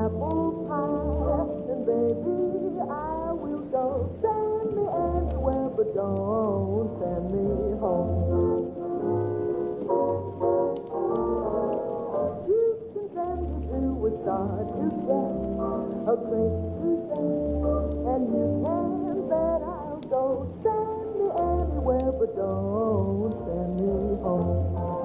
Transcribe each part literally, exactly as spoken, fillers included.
apple pie. And baby, I will go. Send me anywhere, but don't send me home. You can send me to a star to get a place to stay, and you can bet I'll go. Send me anywhere, but don't send me home.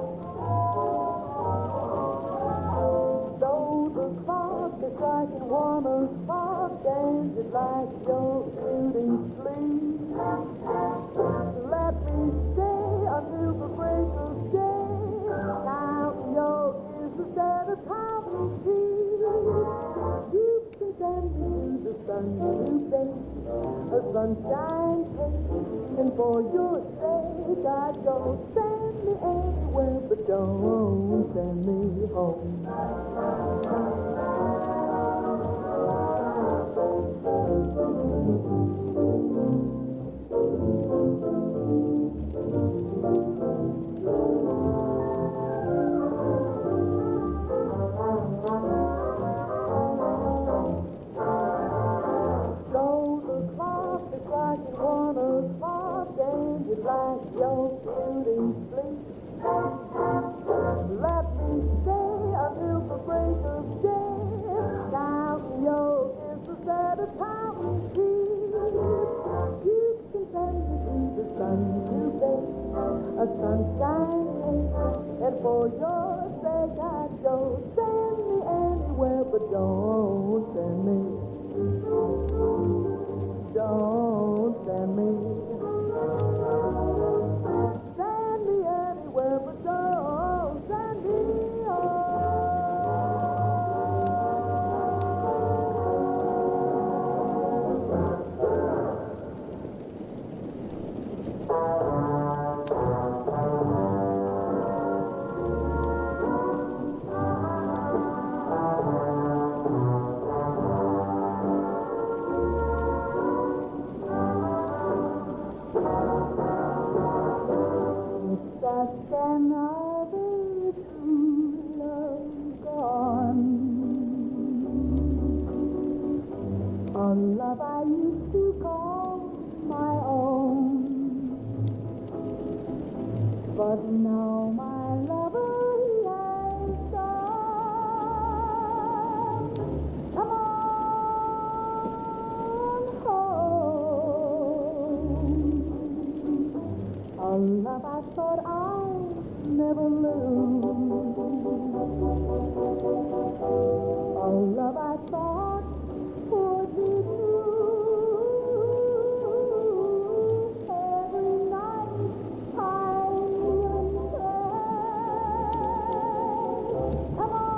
Though the clock is striking one o'clock and you'd like your beauty sleep, let me stay until the break of day. Count your years instead of counting sheep. You can send me to the sun to bake a sunshine cake, and for your sake I'd go. Send me anywhere, but don't send me home. Like your beauty sleep, let me stay until the break of day. Count your kisses at a counting sheep. You can send me to the sun to bake a sunshine cake, and for your sake I'd go. Send me anywhere, but don't send me. Don't send me. Send me anywhere, but don't send me just another true love gone. A love I used to call my own, but now my lover has gone. Come on home. A love I thought I'd never lose. A love I thought would be true. Every night I kneel and pray. Come on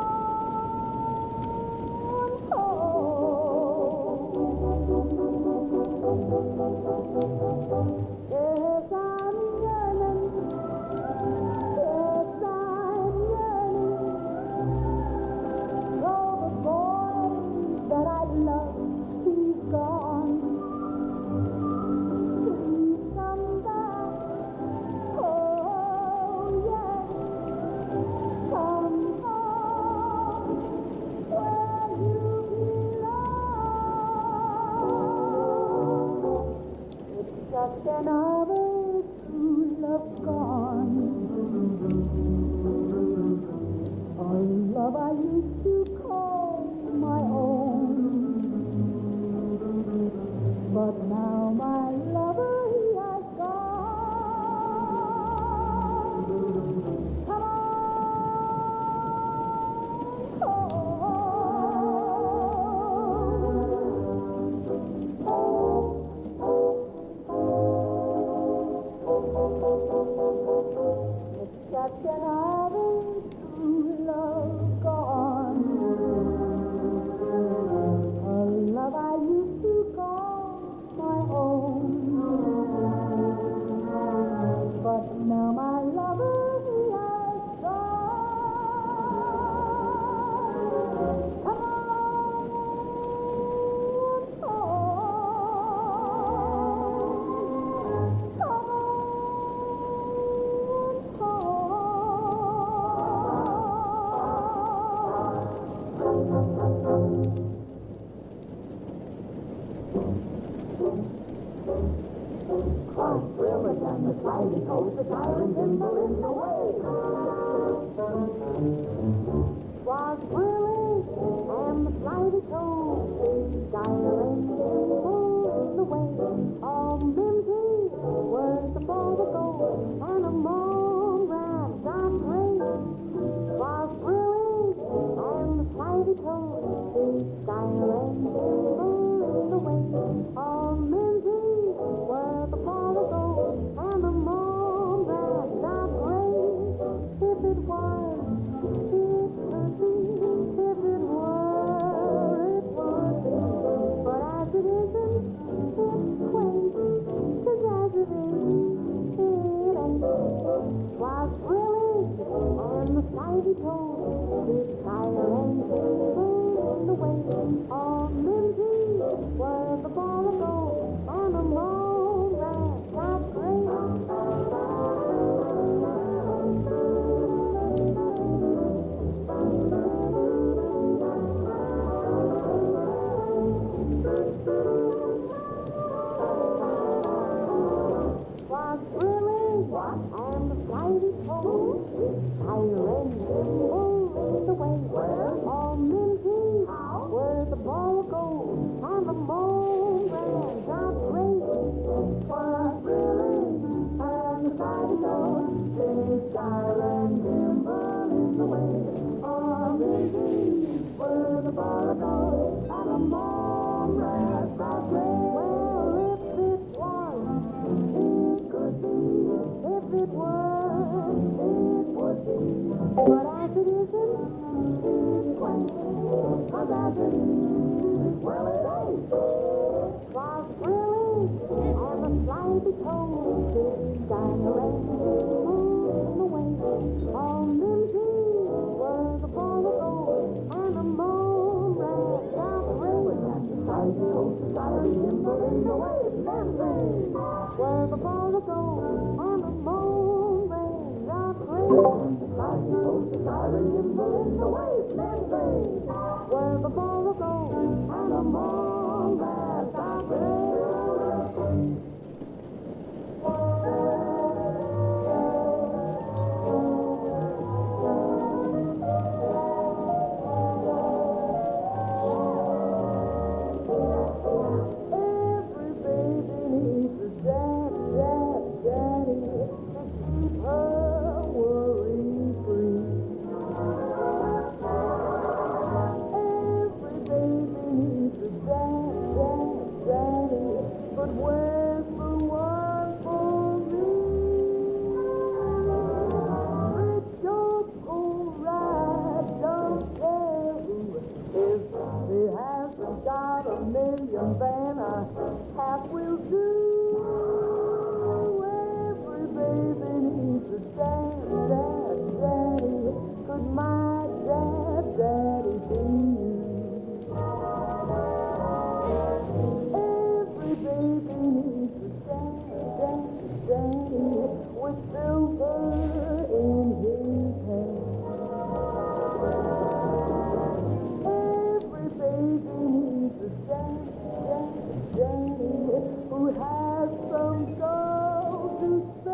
home. Yes, I'm yearning. Yes, I'm yearning. Though the boy that I love, he's gone. Please come back. Oh, yes. Come home where you belong. It's just another true love gone. A love I used to call my own, but now my lover he has gone. Come on home. and the slidey goes the siren cymbal in the way. Was Willie and the slidey toes, the siren cymbal in the way. All Mimsy was the ball to go, and a moon ran down rain. Was Willie and the slidey toes, the siren cymbal in the way. All Mimsy were the ball to go, and the moon ran down rain. If it was, it could be. If it were, it would be. But as it isn't, it's quaint. 'Cause as it is, it ain't. Was Willie and the slidey toes, the siren cymbal in the way. All Mimsy were the ball of gold, and the moon ran down rain. Was Willie and the slidey toes, the siren cymbal in the way. All Mimsy were the ball of gold, and the moon ran down rain. Was Willie and the slidey toes, the siren cymbal in the way. All Mimsy were the ball of gold, and the moon ran down rain. Well, if it was, it could be. If it was, it would be. But as it isn't, it's quaint. 'Cause as it is, well, it ain't. Was Willie and the slidey toes, the siren cymbal in the way. All Mimsy were the ball of gold, and the moon ran down rain. And the slidey toes, the siren cymbal in the way. Mimsy were the ball of gold, and the moon ran down rain. And the slidey toes, the siren cymbal in the way. Mimsy were the ball of gold, and the moon ran down rain. Every baby needs a dad, dad, daddy to keep her worry-free. Every baby needs a dad, dad, daddy, but where's the one for me? Rich don't go right, don't care who. If he hasn't got a million, then a half will do. Every baby needs a dad, dad, daddy. Could my dad, daddy be you? Every baby needs a dad, dad, daddy, with silver in his hand. Every baby needs a dad, dad, daddy, who has some gold to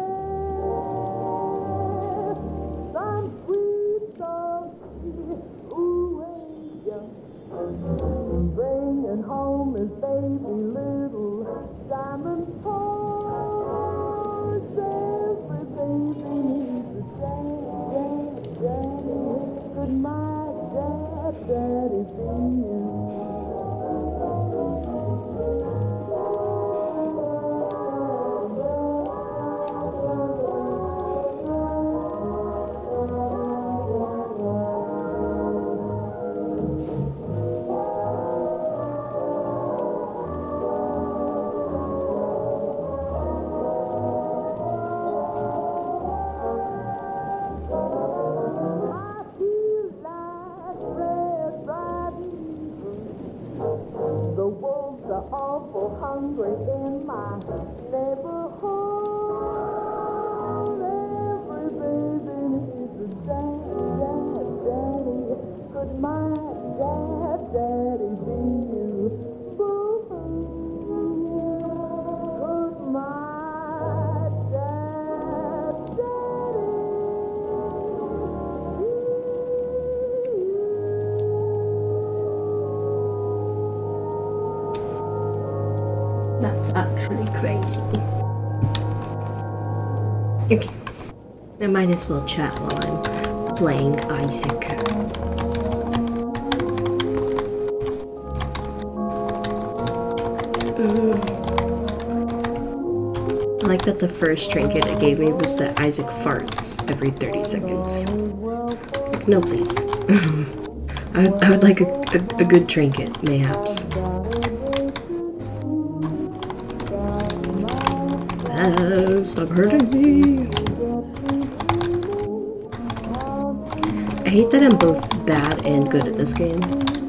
spare. Some sweet doggy who ain't young, bringing home his baby little diamond toys. Every baby needs a dad, dad, daddy. Could my dad, daddy be you? Awful hungry in my neighborhood. Every baby needs a dad, dad, daddy. Could my dad, daddy be you? Boo-hoo. Could my dad That's actually crazy. Okay. I might as well chat while I'm playing Isaac. Mm. I like that the first trinket it gave me was that Isaac farts every thirty seconds. Like, no, please. I, would, I would like a, a, a good trinket, mayhaps. Ah, stop hurting me. I hate that I'm both bad and good at this game.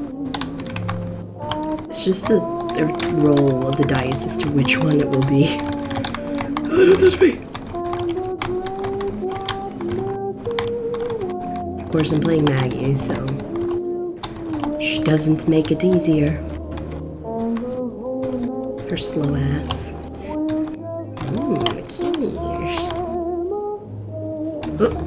It's just a, a roll of the dice as to which one it will be. Oh, don't touch me! Of course, I'm playing Maggie, so she doesn't make it easier. Her slow ass. Ooh, cheers. Oh.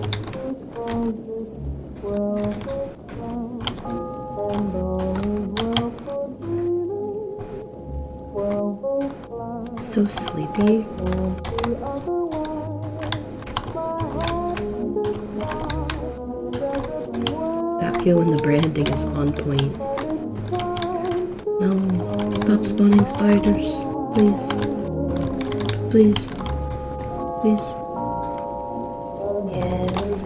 So sleepy. That feel when the branding is on point. No, stop spawning spiders. Please. Please. Please. Yes.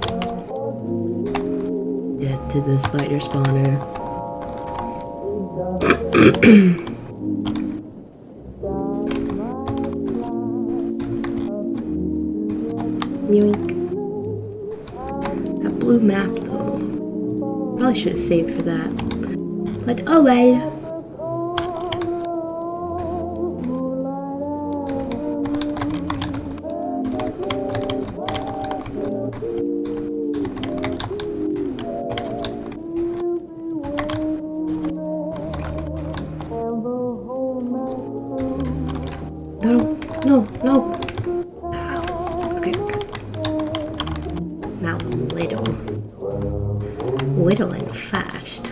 Death to the spider spawner. Yoink. That blue map though. Probably should have saved for that. But oh well. No, no, no. Okay. Now little. Little and fast.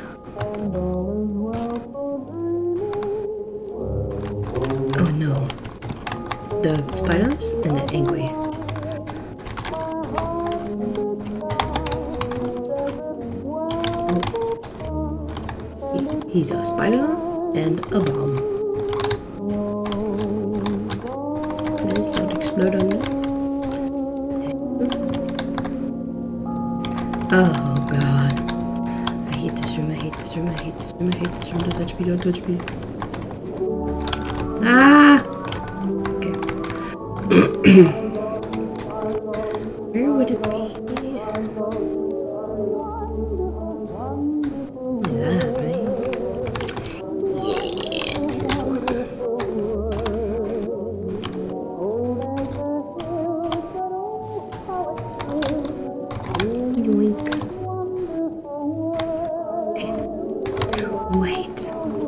Oh no. The spiders and the angry. He, he's a spider and a bomb. Please don't explode on me. Oh god. I hate this room, I hate this room, I hate this room, I hate this room. Don't touch me, don't touch me. Ah! Okay. Where would it be? That, right? Yeah, it's this one. Yoink. Okay. Wait.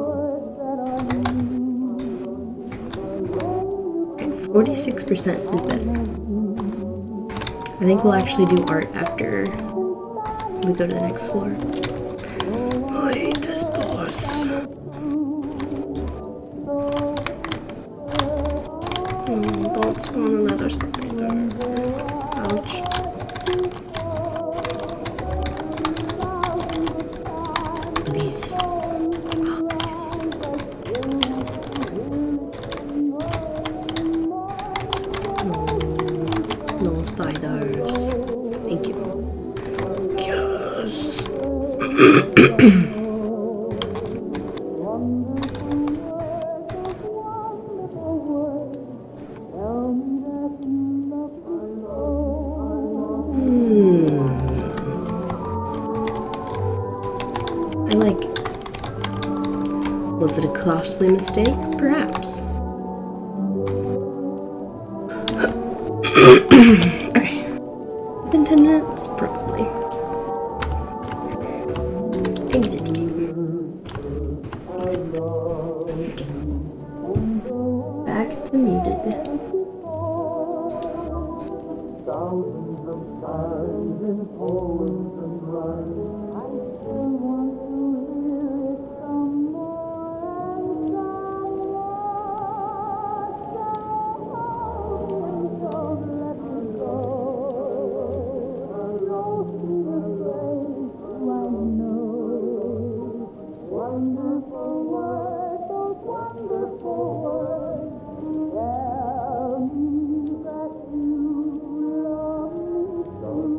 Okay, forty-six percent is better. I think we'll actually do art after we go to the next floor. I hate this boss. Mm, don't spawn another spider. Ouch. Please. Oh, yes. No, no spiders. Thank you. Yes. Hmm. I like it. Was it a costly mistake? Perhaps. Okay. In ten minutes? Probably. Exit game. Exit. Okay. Back to muted. Thousands of times in poems and rhymes, I still want to hear it some more and some more. wonderful words, those wonderful words. Tell me that you love me true.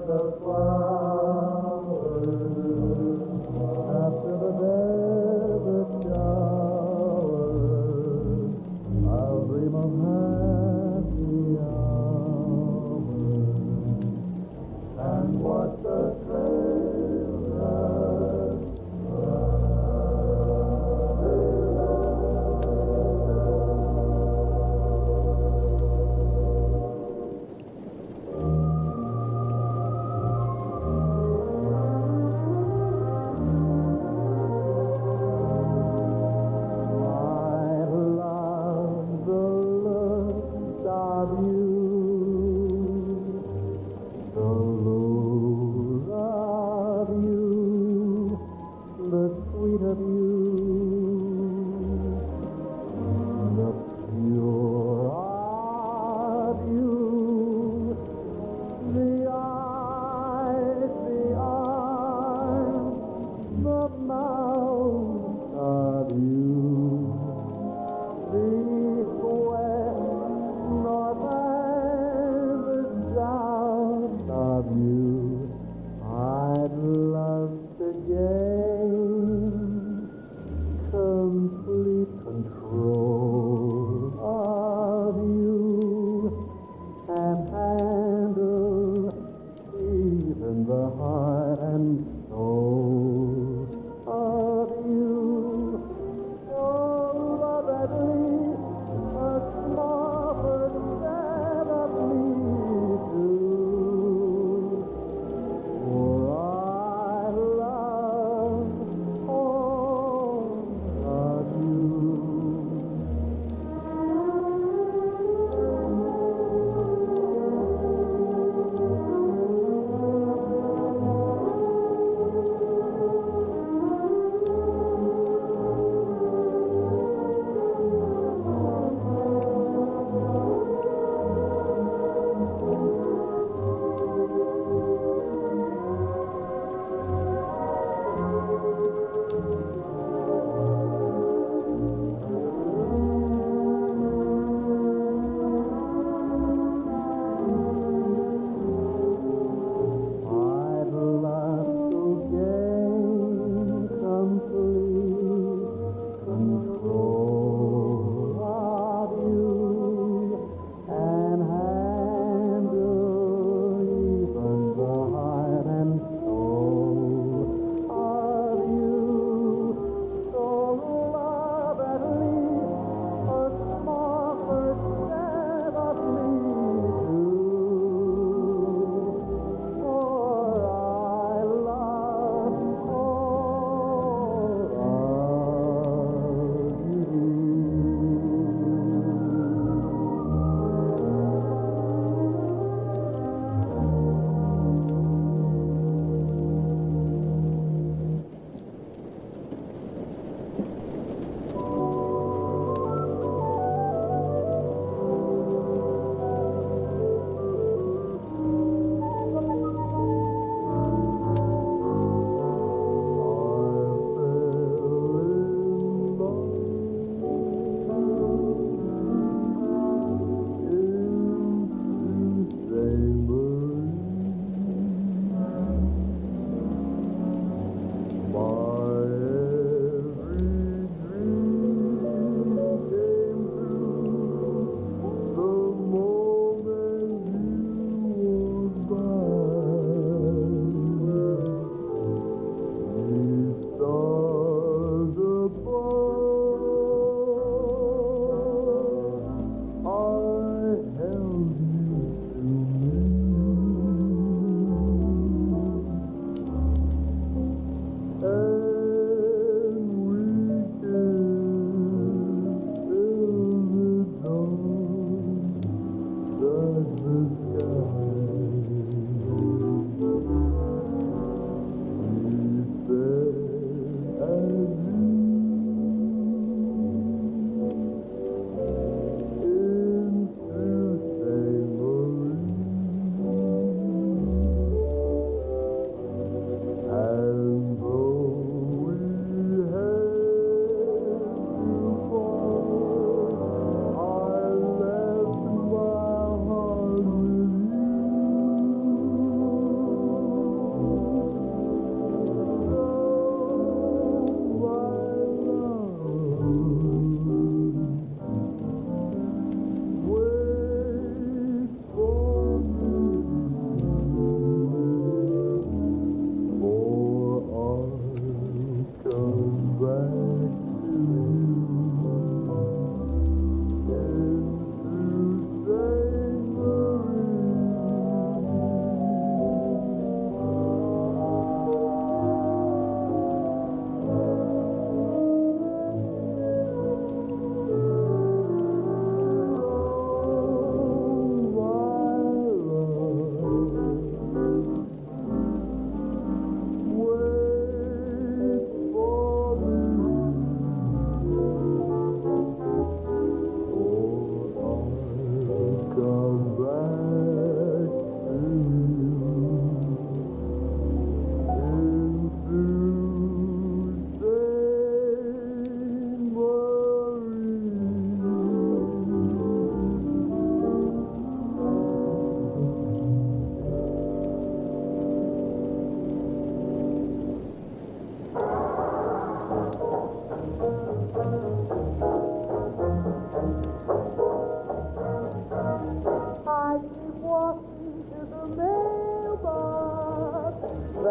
the flowers after the desert showers. I'll dream of happy hours and watch the trails run. Of you, the lure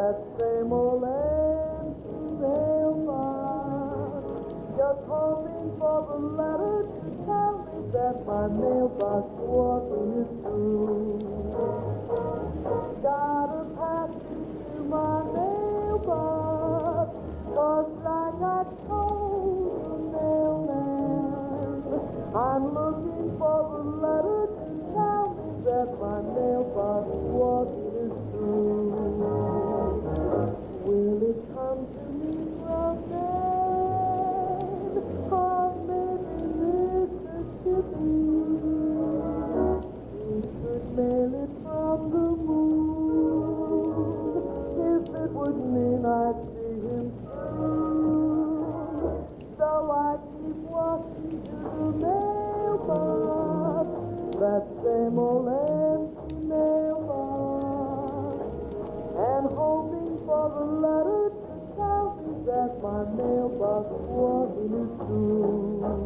that same old empty mailbox, just hoping for the letter to tell me that my mailbox walking is through. Got a passage to my mailbox, 'cause like I told the mailman, I'm looking for the letter to tell me that my mailbox walking is through. Will it come to me from then, or maybe Mississippi? He could mail it from the moon, if it would mean I'd see him soon. So I keep walking to the mailbox, that same old empty mailbox, and hoping for the letter to tell me that my mailbox walking is through.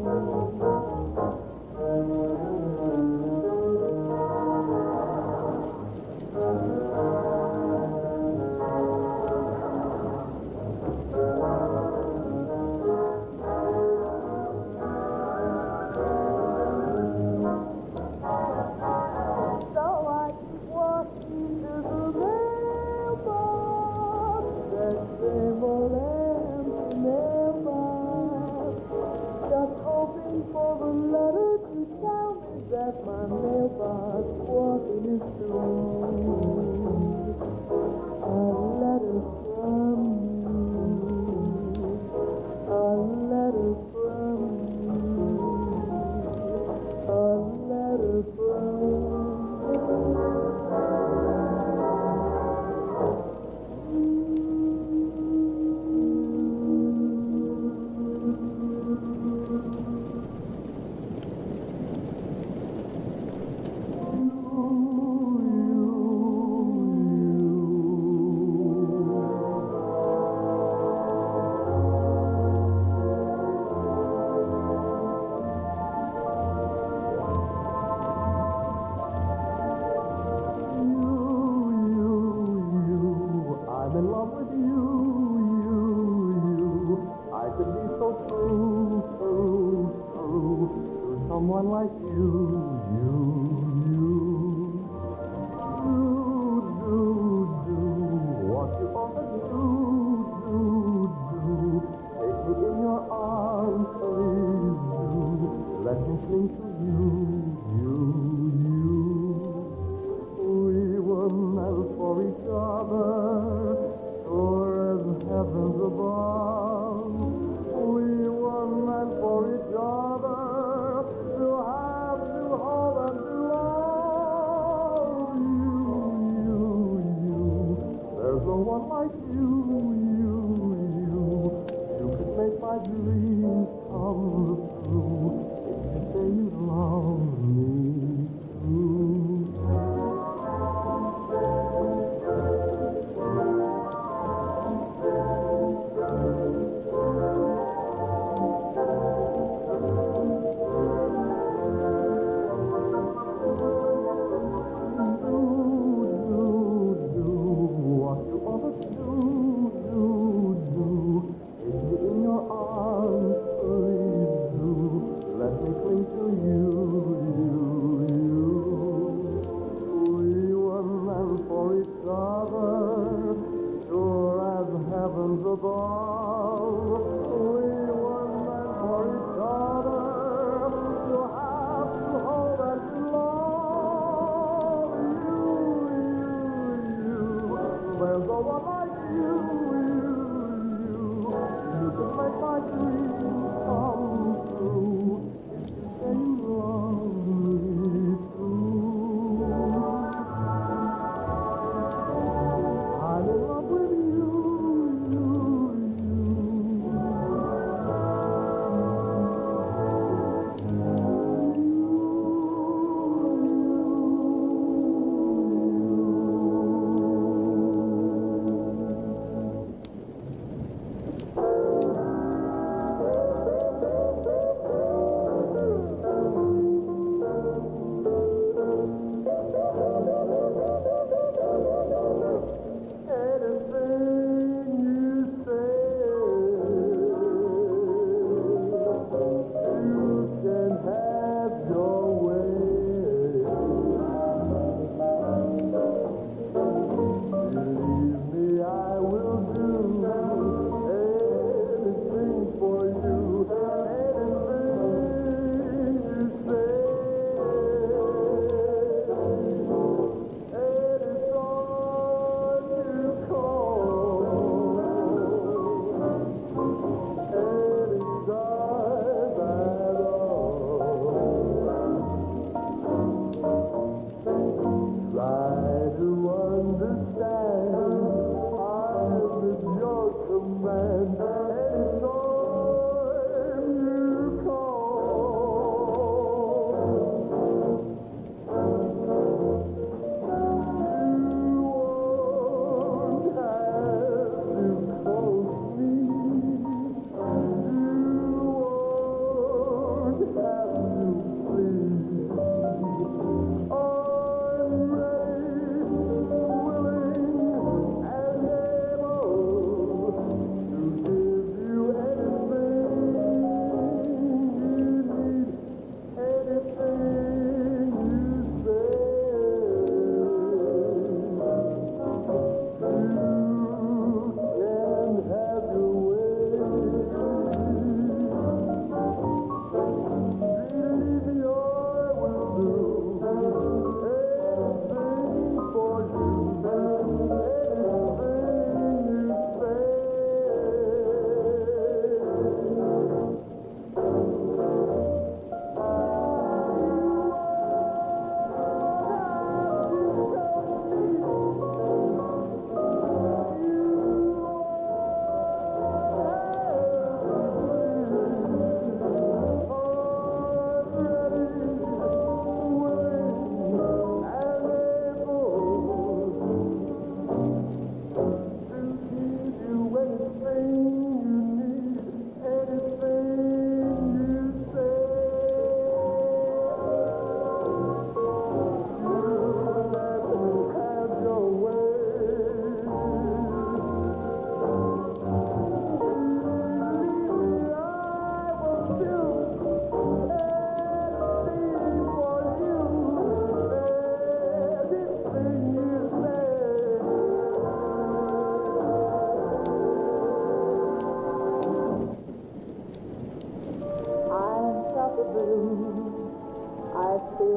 For the letter to tell me that my mailbox walking is through. A letter from you, a letter from you, a letter from you. I'm in love with you, you, you. I could be so true, true, true to someone like you, you, you. Do, do, do what you ought to do, do, do. Take me in your arms, please do. Let me cling to you, you, you. We were meant for each other, sure as heavens above. We were meant for each other, to have, to hold, and to love. You, you, you. There's no one like you, you, you. You could make my dreams come true if you say you love me too. Heavens above, we were meant for each other, to have, to hold, and to love. You, you, you. There's no one like you, you, you. You can make my dreams come true if you say you love me true. I'm in love with you.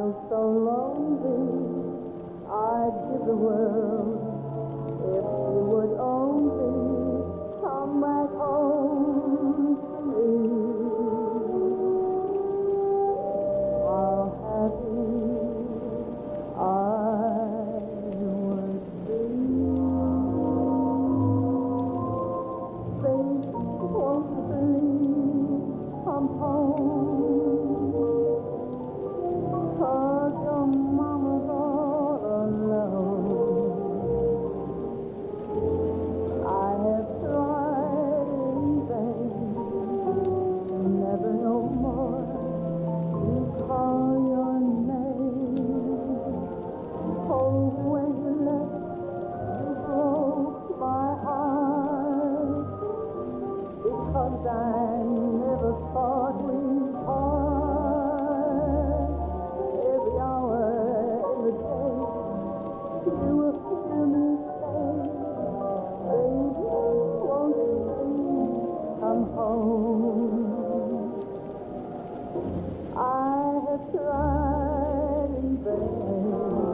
feel so lonely, I'd give the world if you would only come back home to me. How happy I would be. Baby, won't you please come home? 'Cause your mama's all alone. I have tried in vain, never no more to call your name. Oh, when you left, you broke my heart, because I never thought we'd part. Every hour in the day, you will hear me say, baby, won't you please come home? I have tried in vain,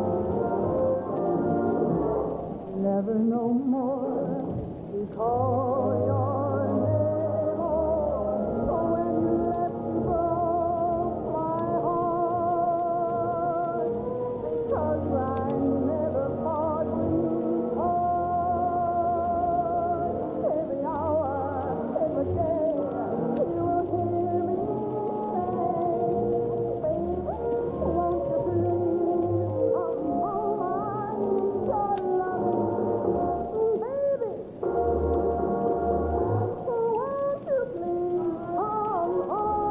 never no more to call your name. Oh, when you left, you broke my heart, because I never thought we'd part. Every hour, every day, you will hear me say, baby, won't you please come home? I need your love, baby. Won't you please come home?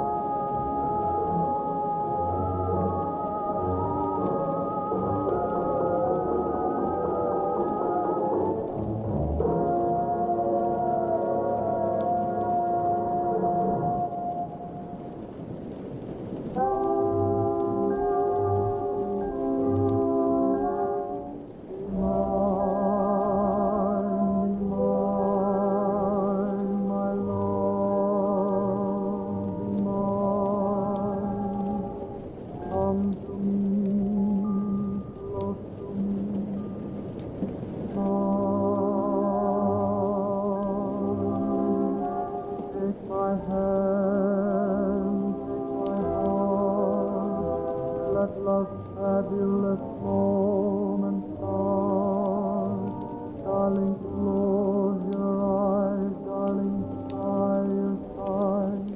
Take my hand, take my heart, let love's fabulous moment start. Darling, close your eyes, darling, dry your sighs,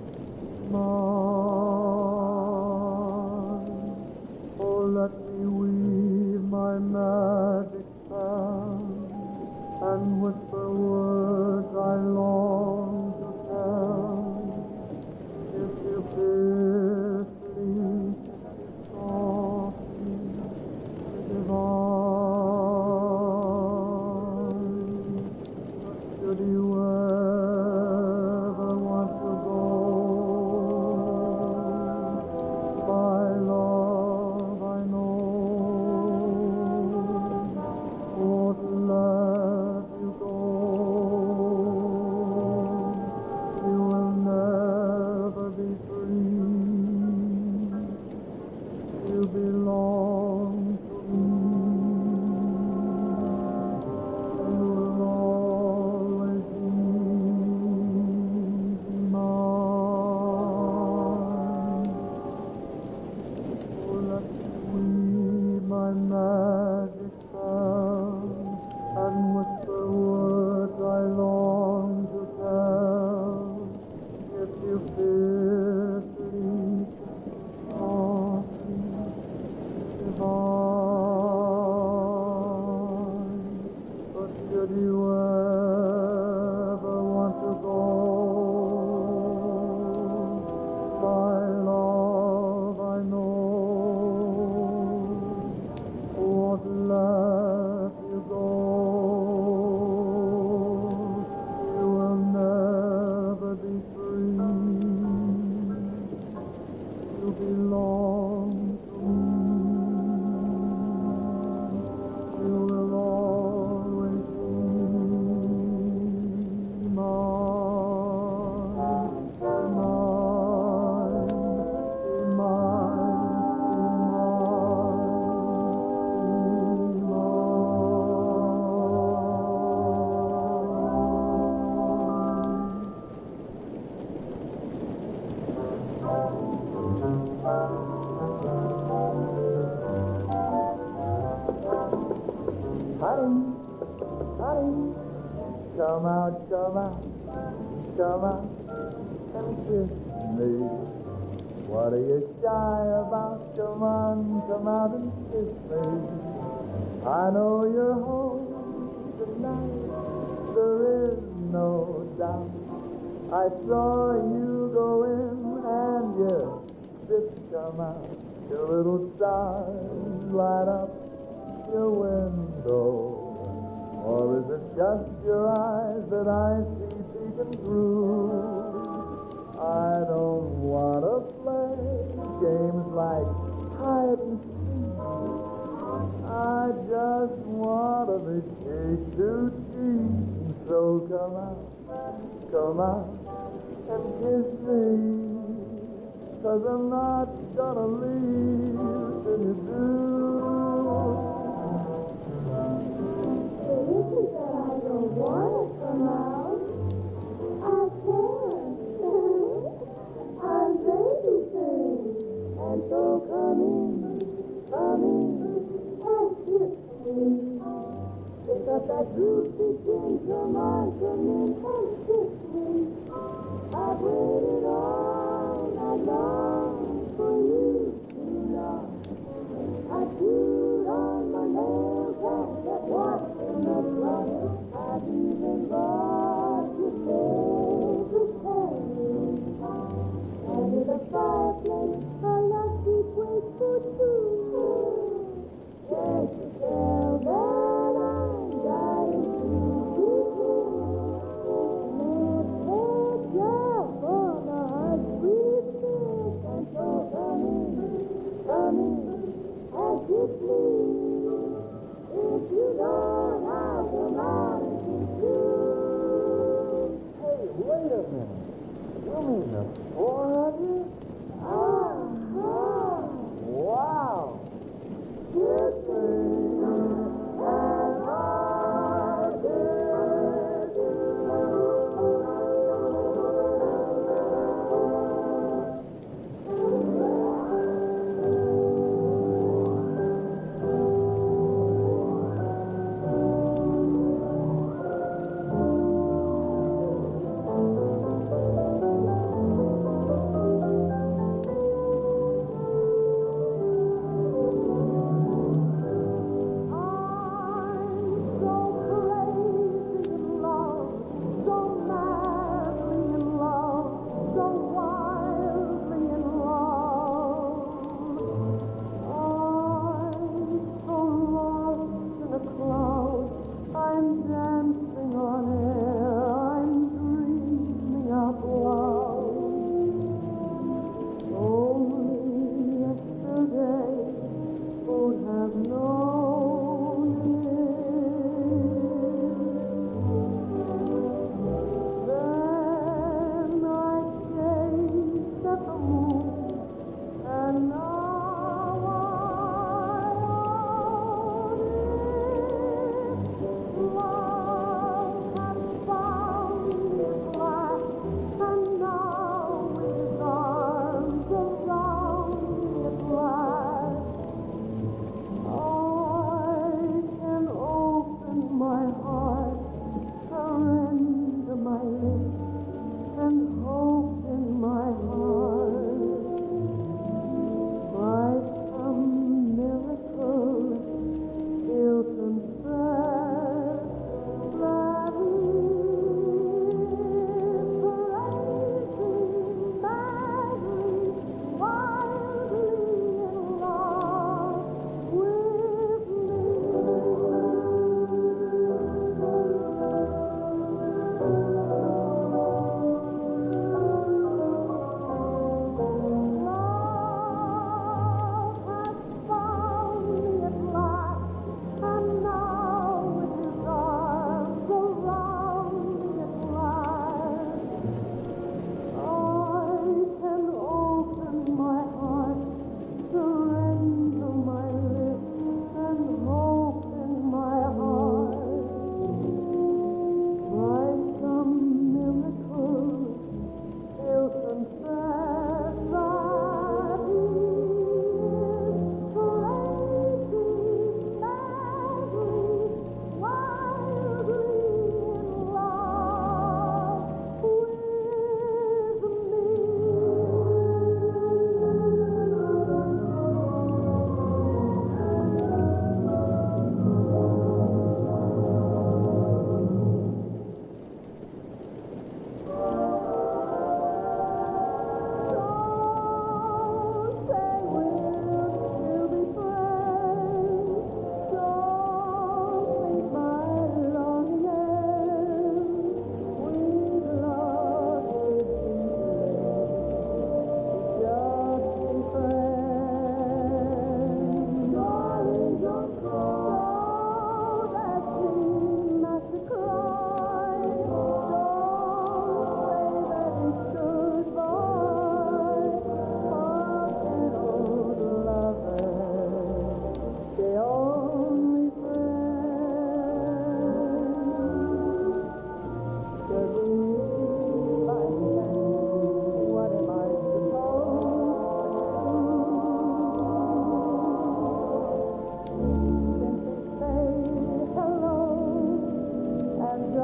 smile. Oh, let me weave my magic spell and whisper words I long to tell. If you fiercely, softly, divine. But should you ever want to go, my love, I know won't let you go. You will never be free. You belong to me. You will always be mine. Oh, let me weave my magic spell and whisper words I long to tell. If you fiercely, softly, divine. But should you ever want to go, my love, I know won't let you go. You will never be free. You belong to me. You will always be Honey, come out, come out, come out and kiss me. What are you shy about? Come on, come out and kiss me. I know you're home tonight, there is no doubt. I saw you go in and your lips come out. Your little stars light up your window. Or is it just your eyes that I see peeking through? I don't want to play games like hide and seek. I just want to be cheek to cheek. So come out, come out and kiss me. 'Cause I'm not gonna leave till you do. It isn't that I don't want to come out. I can't. I'm babysitting. And so come in, come in, and kiss me. Pick up that droopy chin, come on, come in and kiss me. I've waited all night long for you to know. I chewed on my nails and kept watching the clock. I've even bought your favorite candy. Under the fireplace, a lusty place for two. Can't you tell that I'm dying to be cool? Let's just for the heart sweet kiss. And so come in, come in. And kiss me, if you don't have the mind to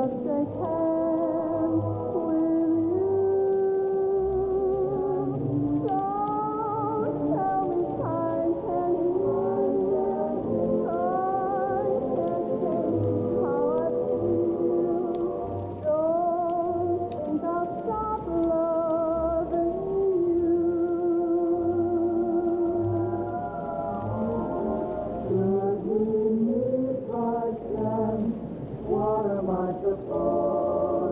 just shake hands with you. Don't tell me time can heal. Time can't change how I feel. Don't think I'll stop loving you. Give me if I can. What am I supposed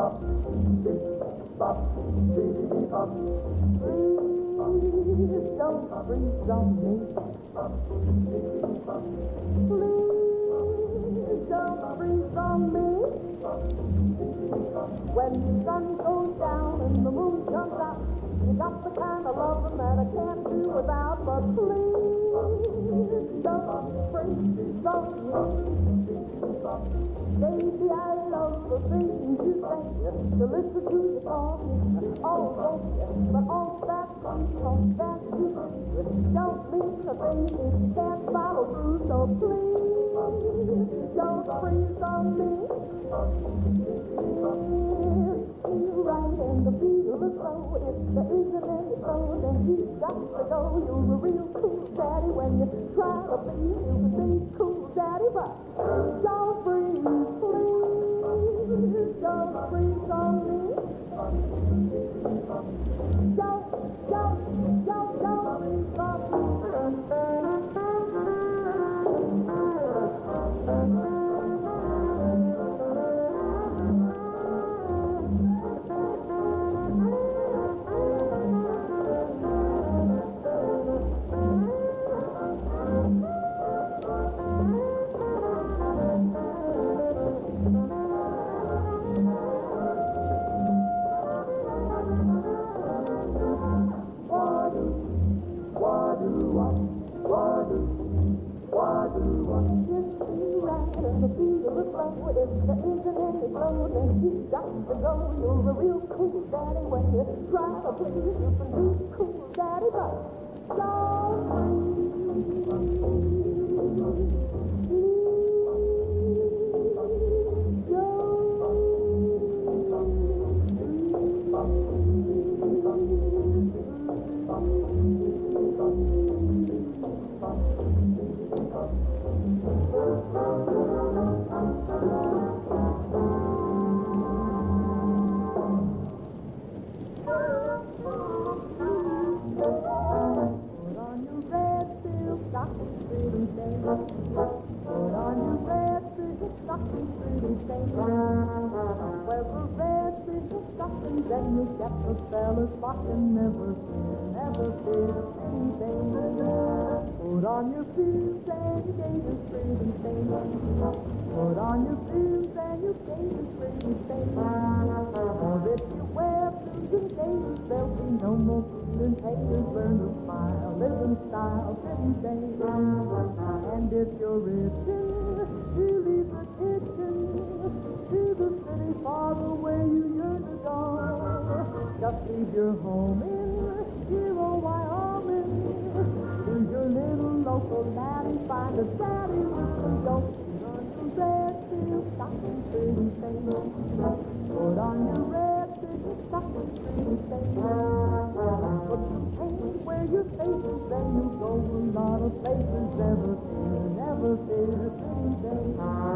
Please don't freeze on me. Please don't freeze on me. When the sun goes down and the moon comes out, you got the kind of loving that I can't do without. But please don't freeze on me. Baby, I love the things you say, to listen to you talking all day. But all that sweet talk that you do don't mean a thing if you can't follow through. So please don't freeze on me. Feel right and the feel is low. If there isn't any flow, then you got to go. You're a real cool daddy when you try to be. You can be cool daddy, but don't freeze, please. Don't freeze on me. Don't, don't, don't, don't freeze on me. If there isn't any flow, then you got to go. You're a real cool daddy when you try to please. You can be cool daddy, but don't Put on your red silk stockings, pretty thing. Wear the red silk stockings and you'll get the fellas walking. Never fear, never fear anything. Put on your shoes and your gaiters, pretty thing. Put on your shoes and your gaiters, pretty thing. For if you wear shoes and gaiters, there'll be no more feeling haters. Learn to smile, live in style, pretty thing. And if you're rich, you leave the kitchen to the city far away you yearn to go. Just leave your home in Hero, Wyoming. To your little local daddy, find a daddy with some dope. Put on your red silk stockings, pretty thing. Put on your red silk stockings, pretty thing. Put some paint where your face is, then you go a lot of places. Never fear, never fear, pretty thing.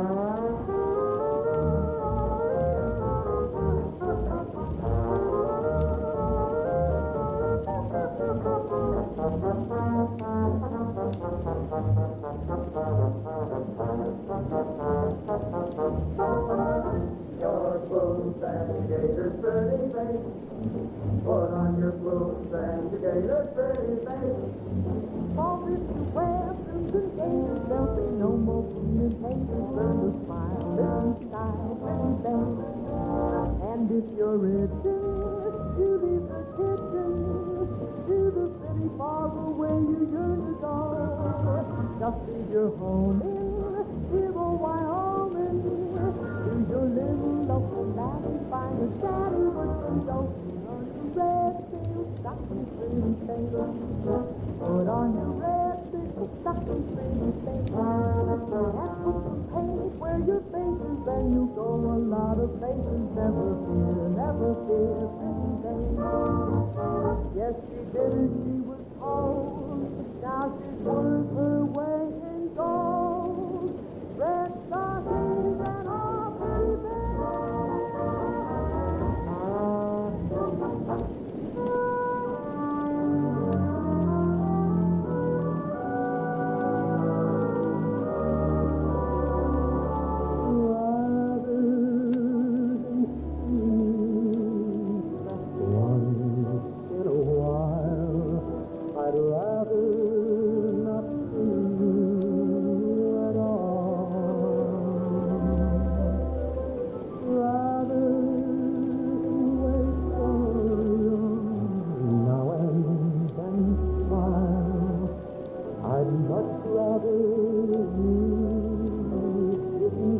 Your boots and gaiters, pretty face. Put on your boots and your gaiters, pretty face. For if you wear boots and gaiters, there'll be no more feeling haters. Learn to smile, live in style, pretty thing. And if you're rich, you leave the kitchen to the city far away you yearn to go. Just leave your home in Hero, Wyoming. To your little local daddy, find a daddy with some dope. Put on your red silk stockings, pretty thing. Put on your red silk stockings, pretty thing. And put some paint where your face is, then you go a lot of places. Never fear, never fear, pretty thing. Yes, she did it, she was told. Now she's worth her weight in gold. Red stockings and all pretty things. rather you didn't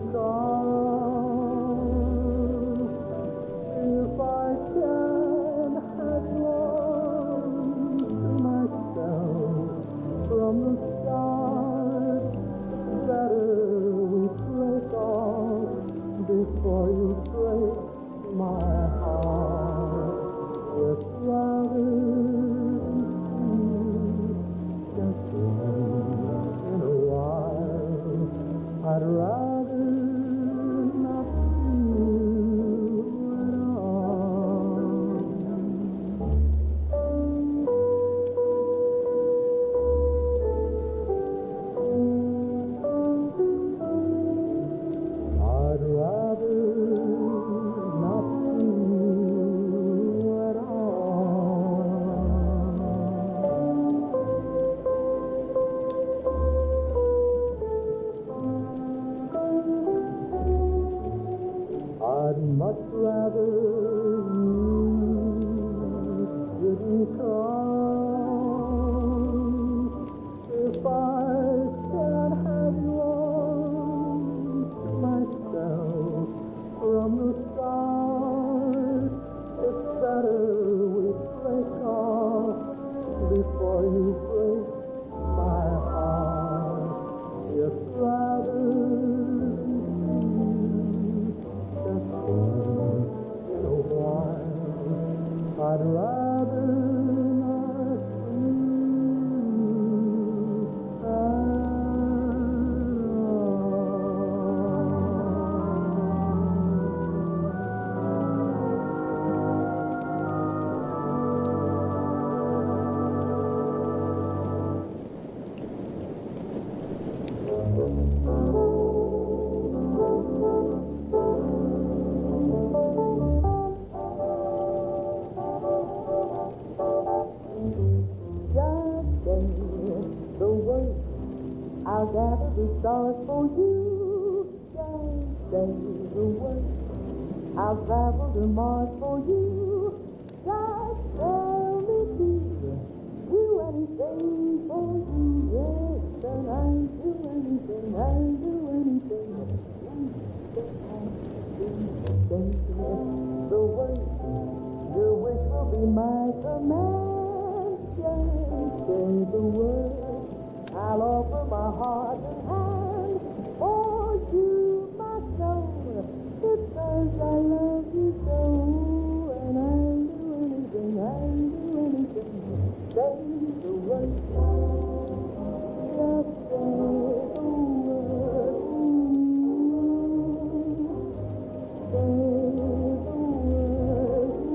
come. If I can have you to myself from the start, better we break off before you break my heart. Yes, rather just once in a while, I'd rather not see you at all. I'd rather not see you at all. I'd much rather you didn't come. If I can have you all myself from the start, it's better we break off before you break my heart. It's rather just once in a while, I'd rather not see you at Just say the word, I'll gather the stars for you. Just say the word, I'll travel to Mars for you. Just tell me to do anything for you. Yes, and I'll do anything, I'll do anything. Just say the word, your wish will be my command. Just say the word, I'll offer my heart and hand for you, my soul, because I love you so. And I'll do anything, I'll do anything. Say the word, just say the word. Say the word.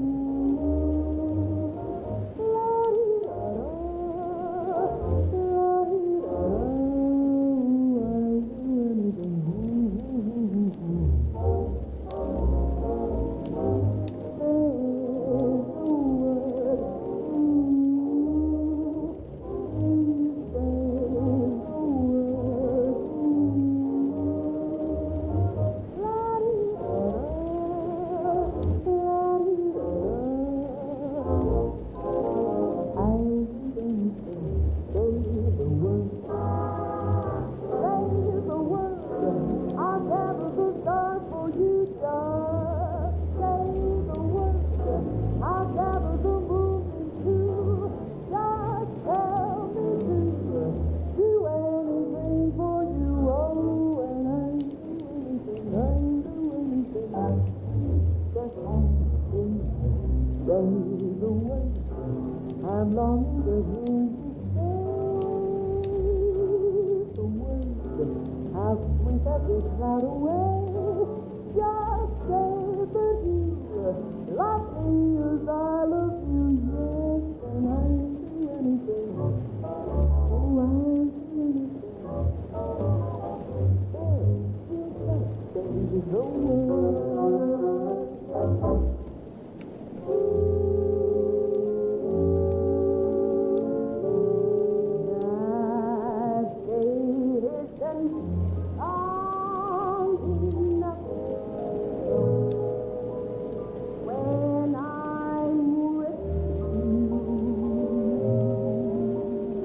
I'm longing to hear you say the word. How sweet that this cloud away. Just say that you love me as I love you. Yes, and I'll do anything. Oh, I'll do anything. Say, say the word. When I'm with you,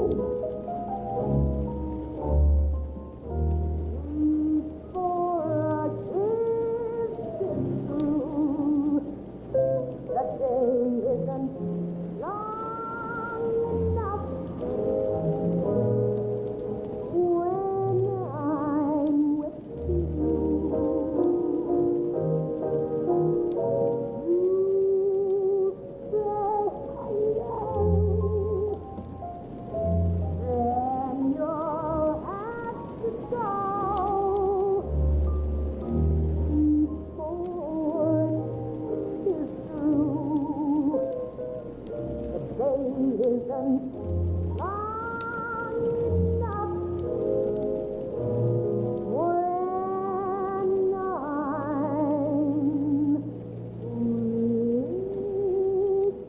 Before I kiss it through, the day isn't long enough. When I'm with you, you say hello, then you'll have to go before it's through. The day isn't long enough when I'm with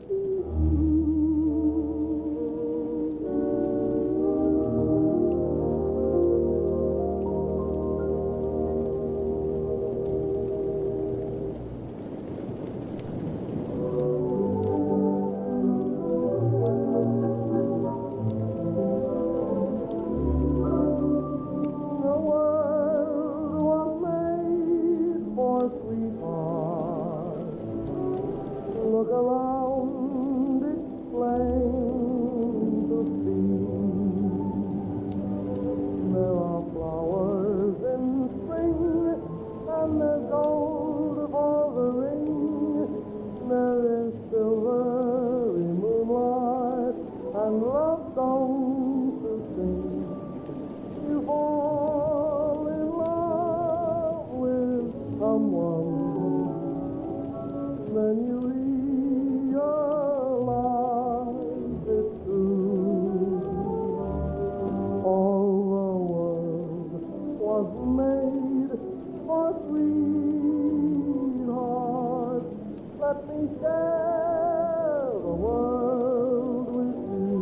The world was made for sweethearts. Look around, it's plain to see. There are flowers in spring, and there's gold for the ring. There is silvery moonlight and love songs to sing. You fall in love with someone, then you realize it's true. All the world was made for sweethearts. Let me share the world with you.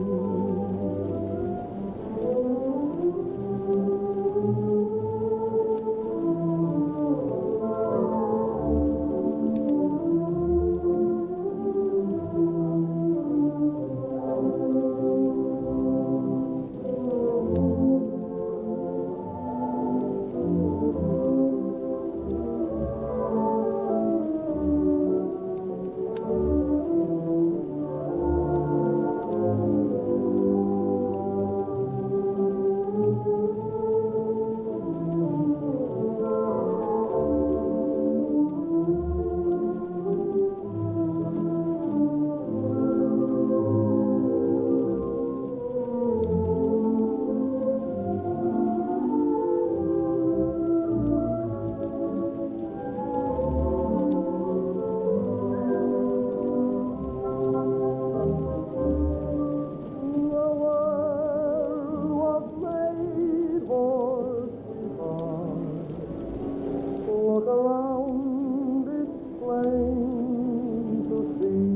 The world was made for sweethearts. Look around, it's plain to see.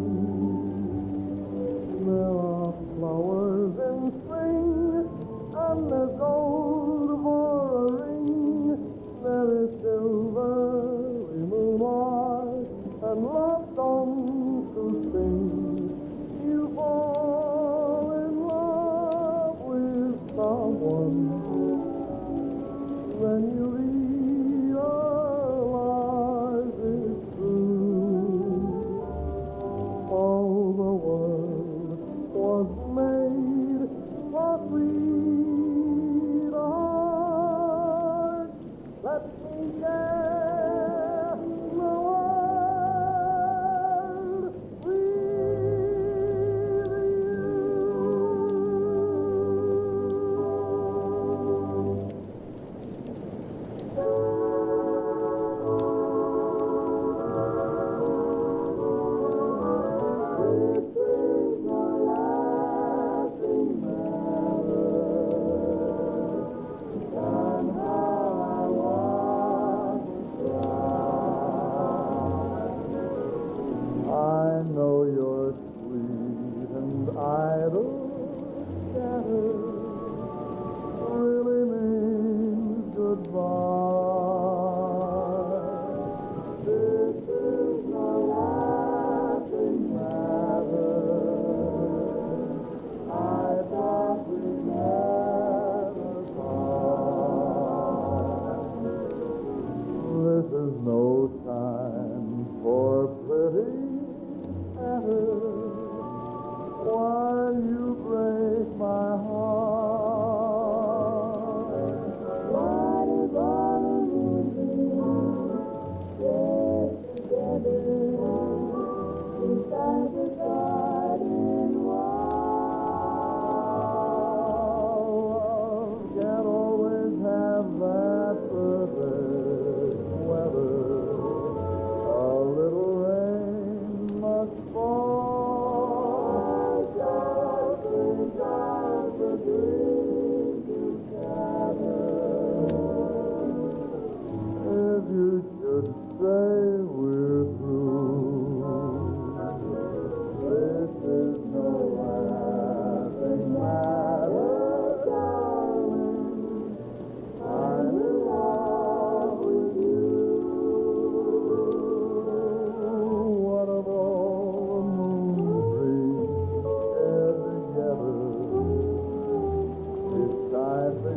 There are flowers in spring, and there's gold for a ring. There is silvery moonlight and love songs to sing. You fall in love with someone, then you realize it's true. All the world was made for sweethearts. Let me share the world with you.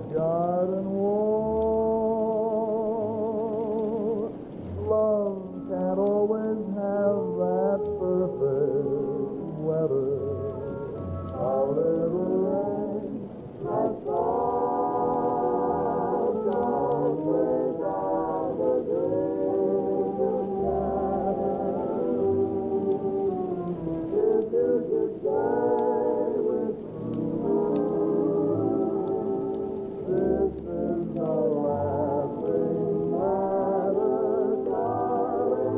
garden wall. Love can't always have that perfect weather. A little rain, that's all. Don't break down the dream you shattered. If you could stay with me, this is the last thing matters, darling.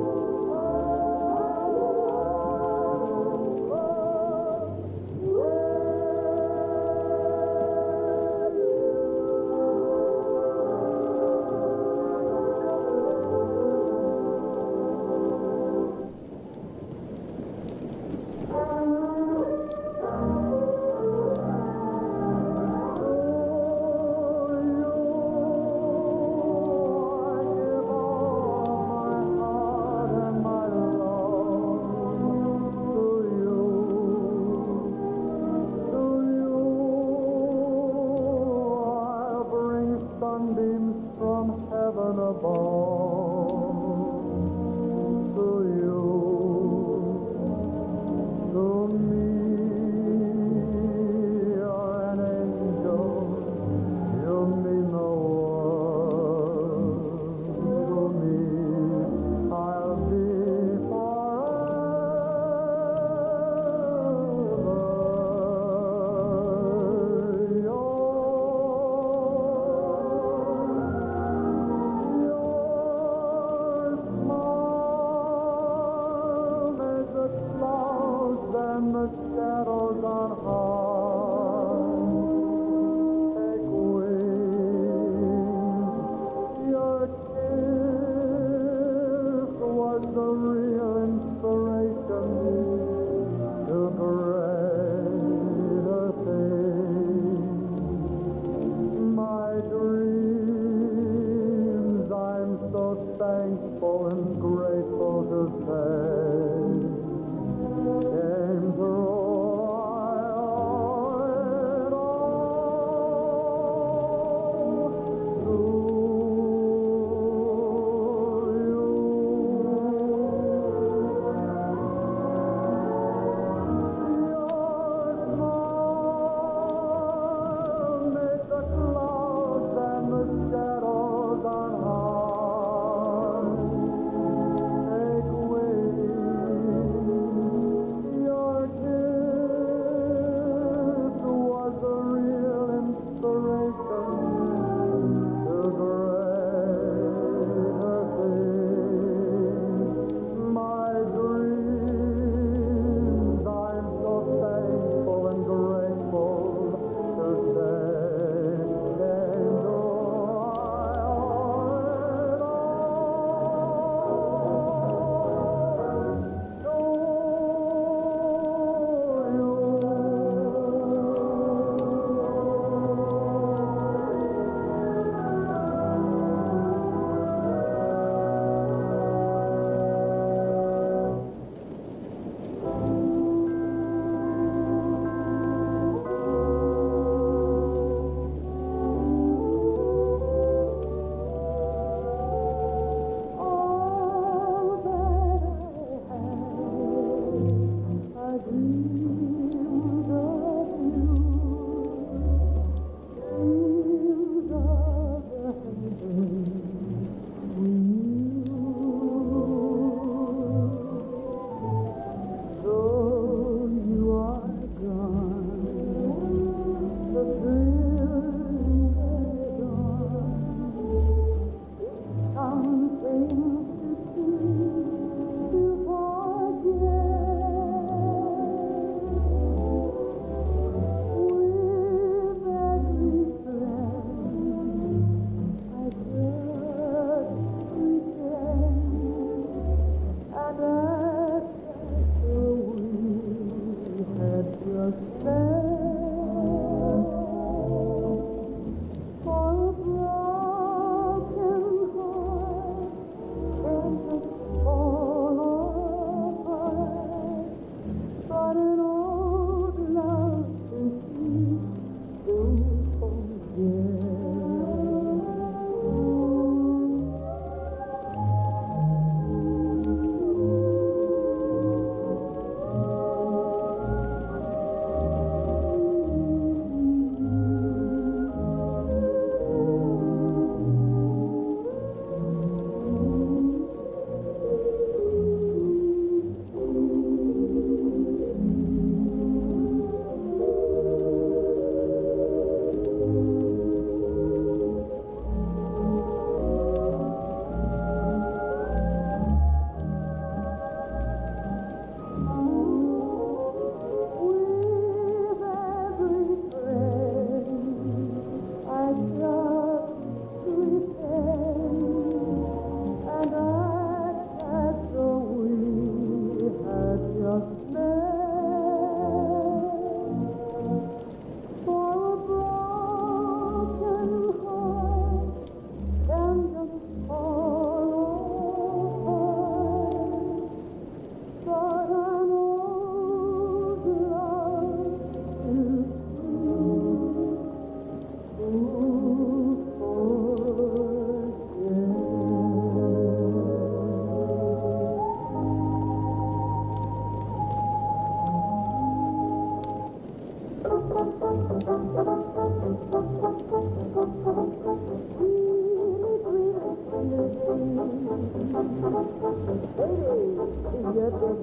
Sunbeams from heaven above to you, to me. You're an angel, you mean the world to me. I'll be forever yours.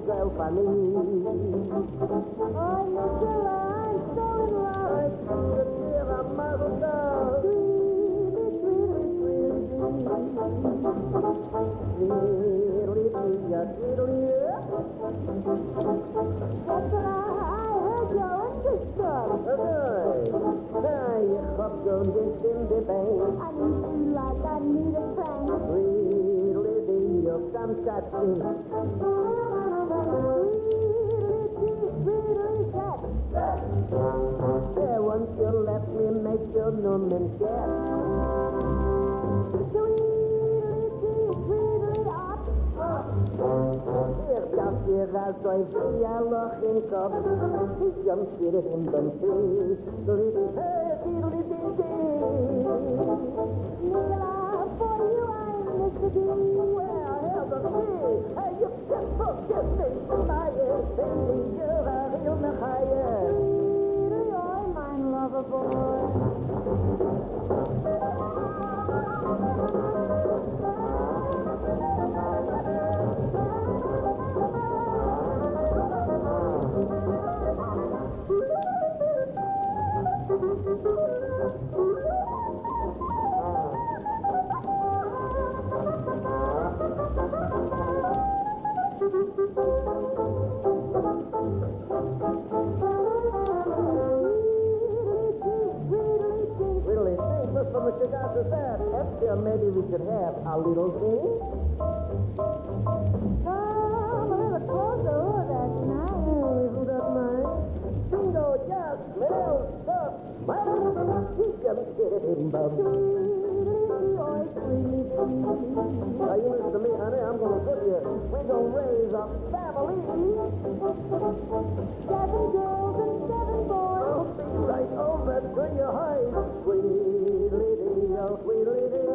girl for me. Oh, Angela, I'm so in love. The dear of mother love. Sweetly, sweetly, sweetly. Sweetly, sweetly, Angela, I heard you're interested. Okay. Now you hop on this in the bank. I need you like I need a friend. Sweetly, dear, come touch me. There, once you let me make your numb and get. Sweetly, sweetly up. Hier kan je als wij via lach in kop. Ik kan zitten in de zee. Hey, diddly dee dee. Nila, for you I'm Mister D. Well, hell the sea. Hey, you just forget me. My baby, you're a real Messiah. You're my lover boy. From the cigar to that, after maybe we could have a little thing. Come a little closer, oh, that's nice. Who doesn't mind? Bingo, just little stuff. She can get it in bum. Now you listen to me, honey. I'm gonna put you. We're gonna raise a family. Seven girls and seven boys. I'll be right over to your height, sweet lady, oh sweet lady.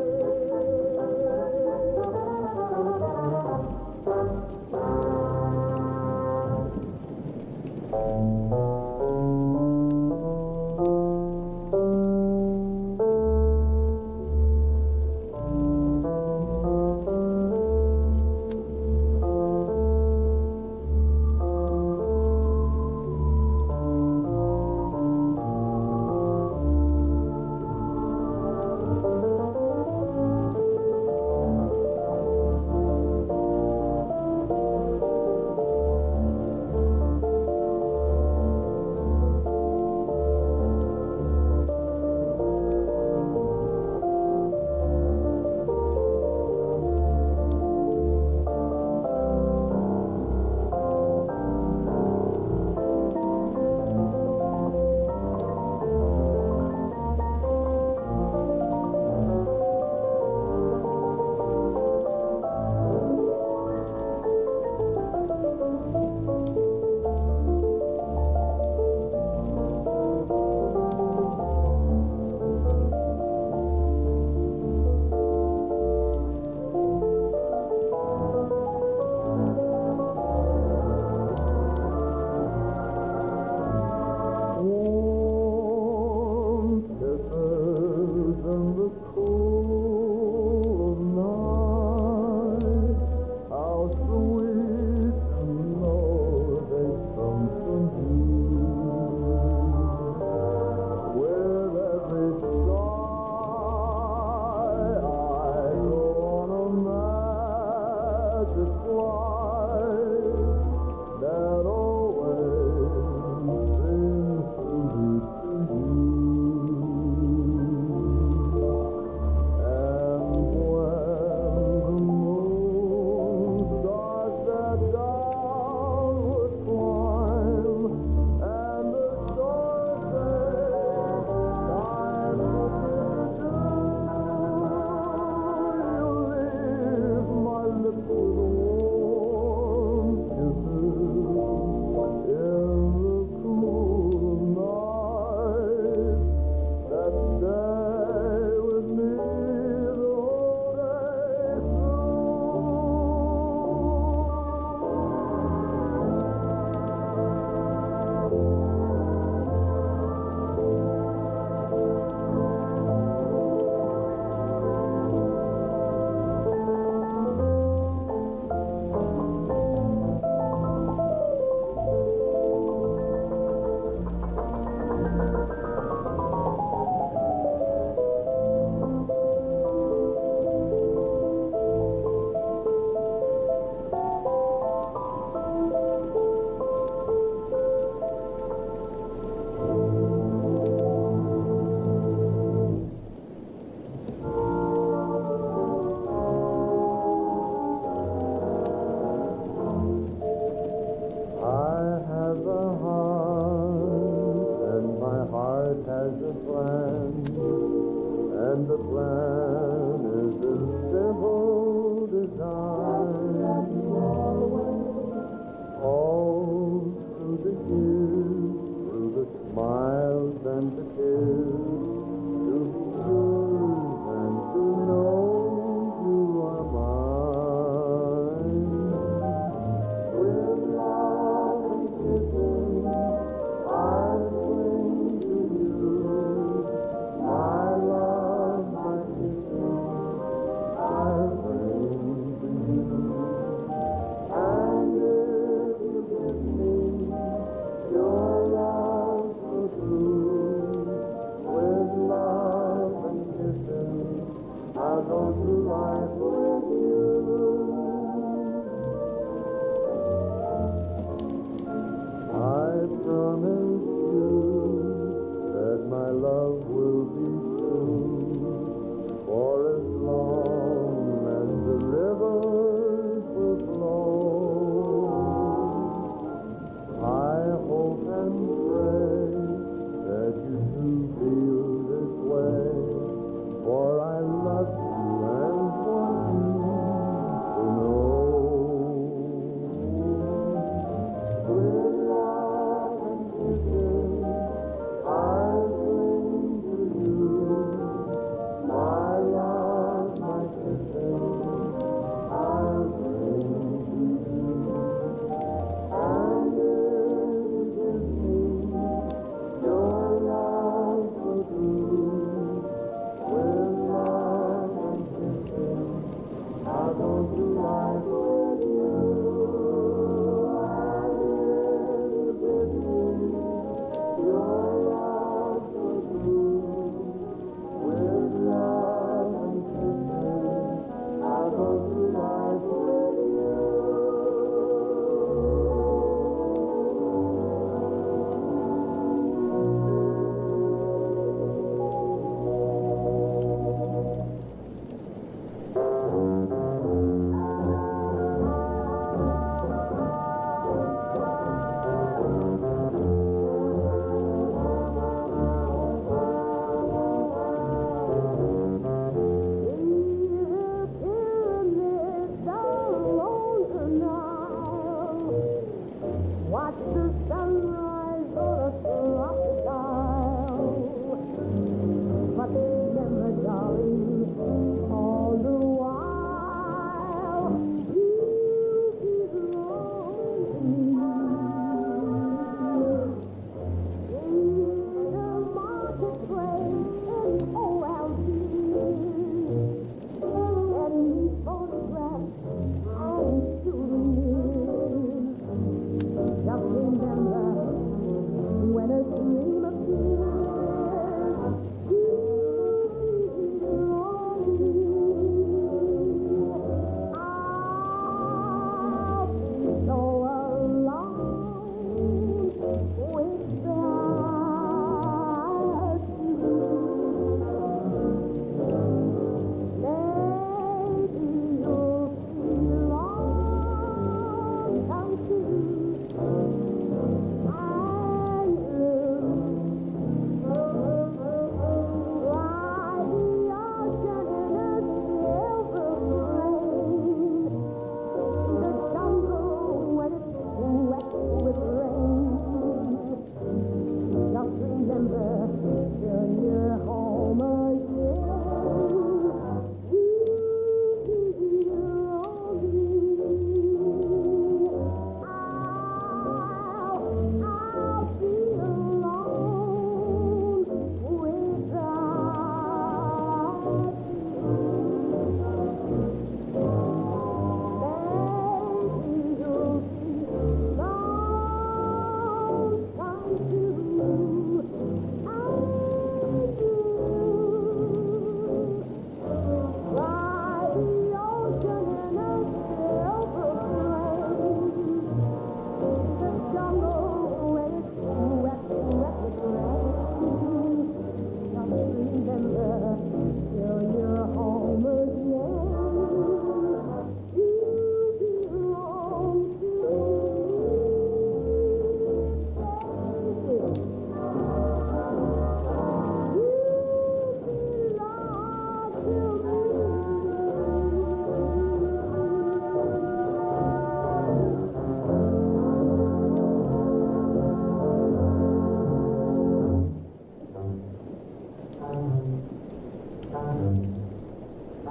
a plan, and the plan is a simple design. All through the years, through the smiles and the tears, to be yours and to know you are mine. With love and kisses, I cling to you. My love, my kisses, I bring to you. And if you give me your love so true, with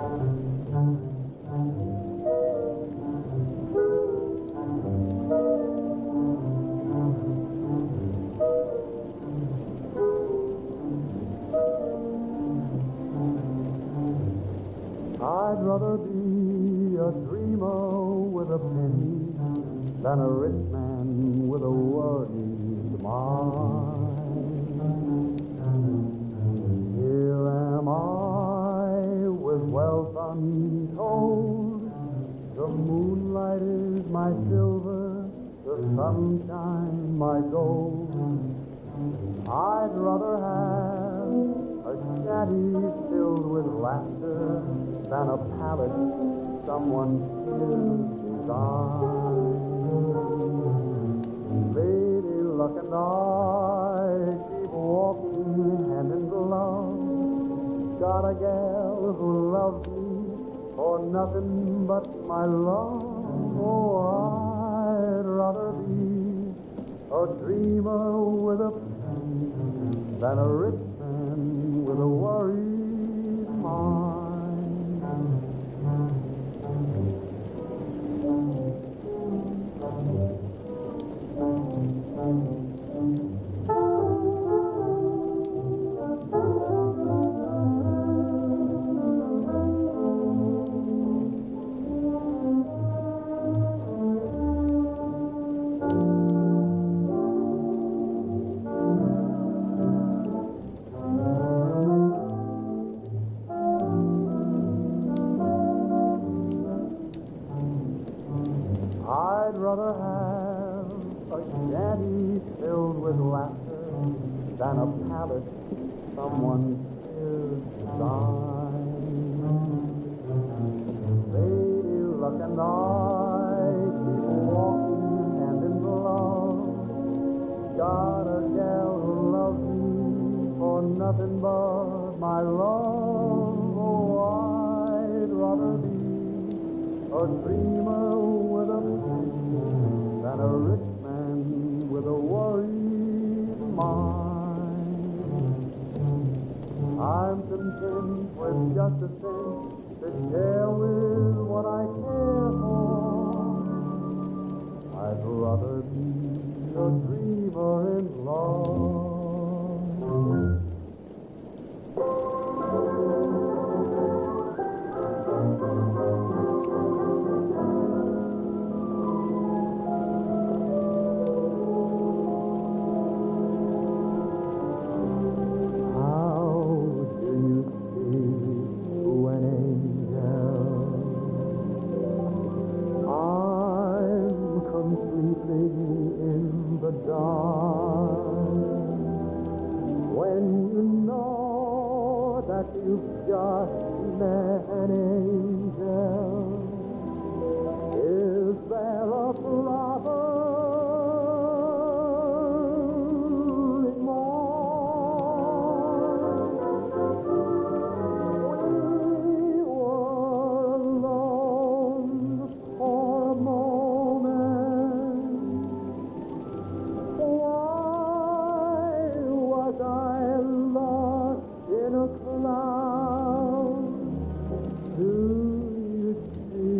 I'd rather be a dreamer with a penny than a rich man with a worried mind. Here am I with wealth untold. The moonlight is my silver, the sunshine my gold. I'd rather have a shanty filled with laughter than a palace someone fears designed. Lady Luck and I keep walking hand in glove. Got a gal who loves me for nothing but my love. Oh, I'd rather be a dreamer with a pen than a rich man with a worried mind. I'd rather have a shanty filled with laughter than a palace someone is designed. Lady Luck and I keep walking hand in glove. Got a gal who loves me for nothing but my love. Oh, I'd rather be a dreamer with a pen than a rich man with a worried mind. I'm content with just a cent to share with what I care for. I'd rather be a dreamer in love. In the dark, when you know that you've just met an angel, is there a lover more? We were alone for a moment. I lost in a cloud. Do you see?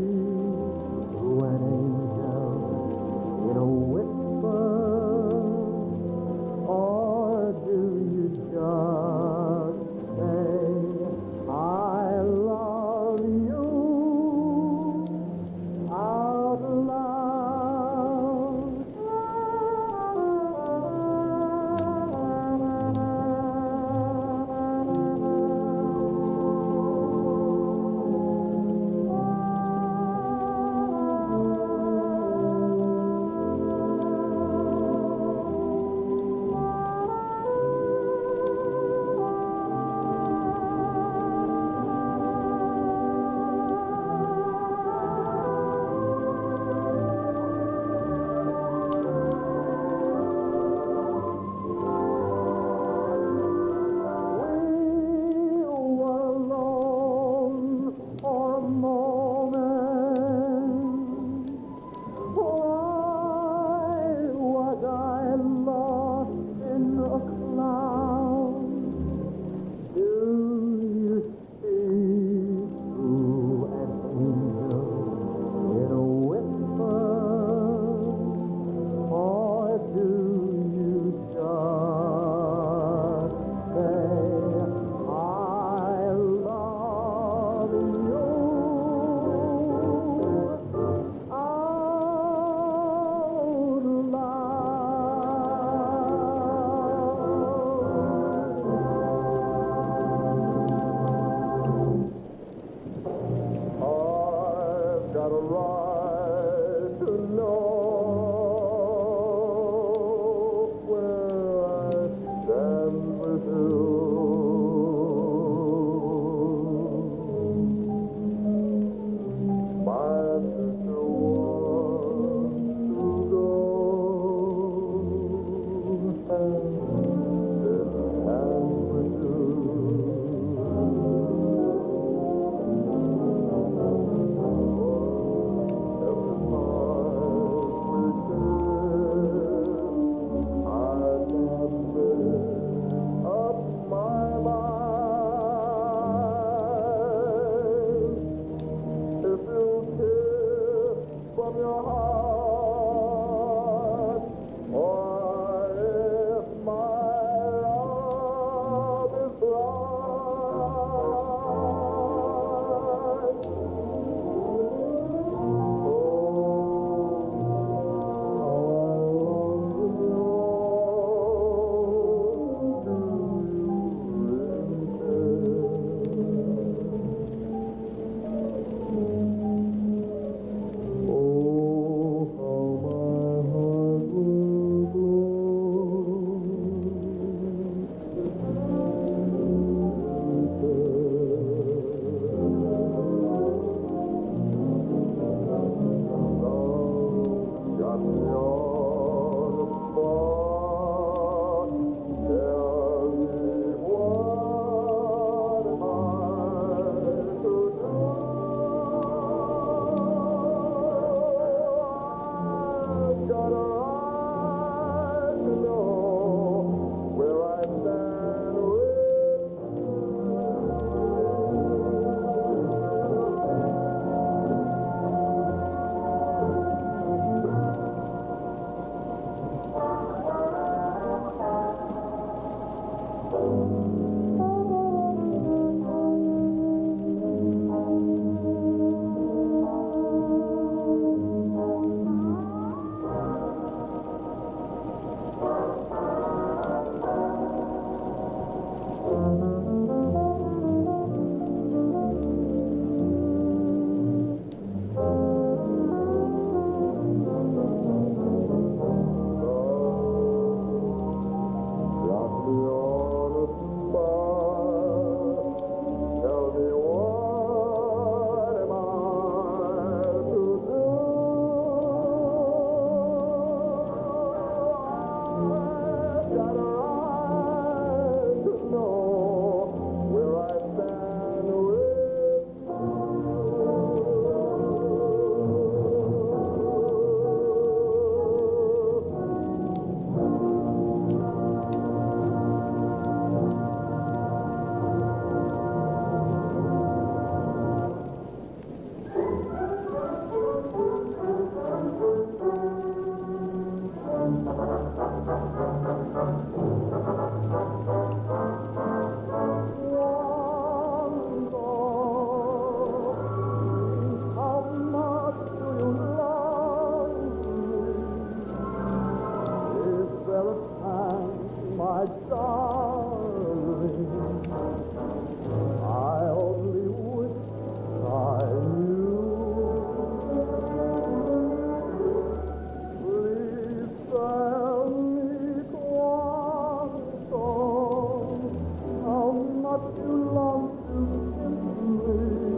but you long to kiss me.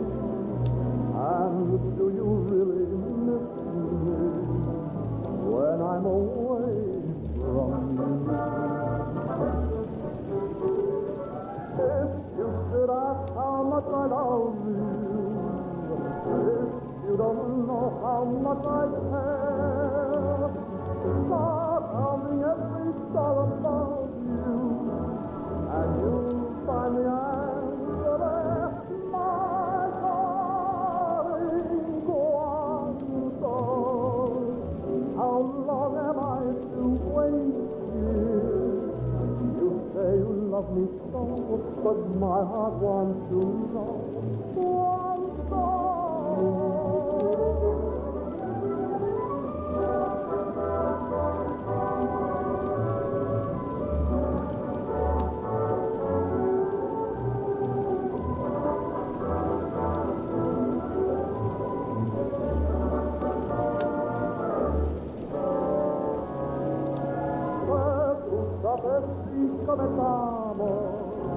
And do you really miss me when I'm away from you? If you should ask how much I love you, if you don't know how much I care, start counting every star above you, and you'll find the answer there. My darling, go on so. How long am I to wait here? You say you love me so, but my heart wants to know. Wants so. Comenzamos,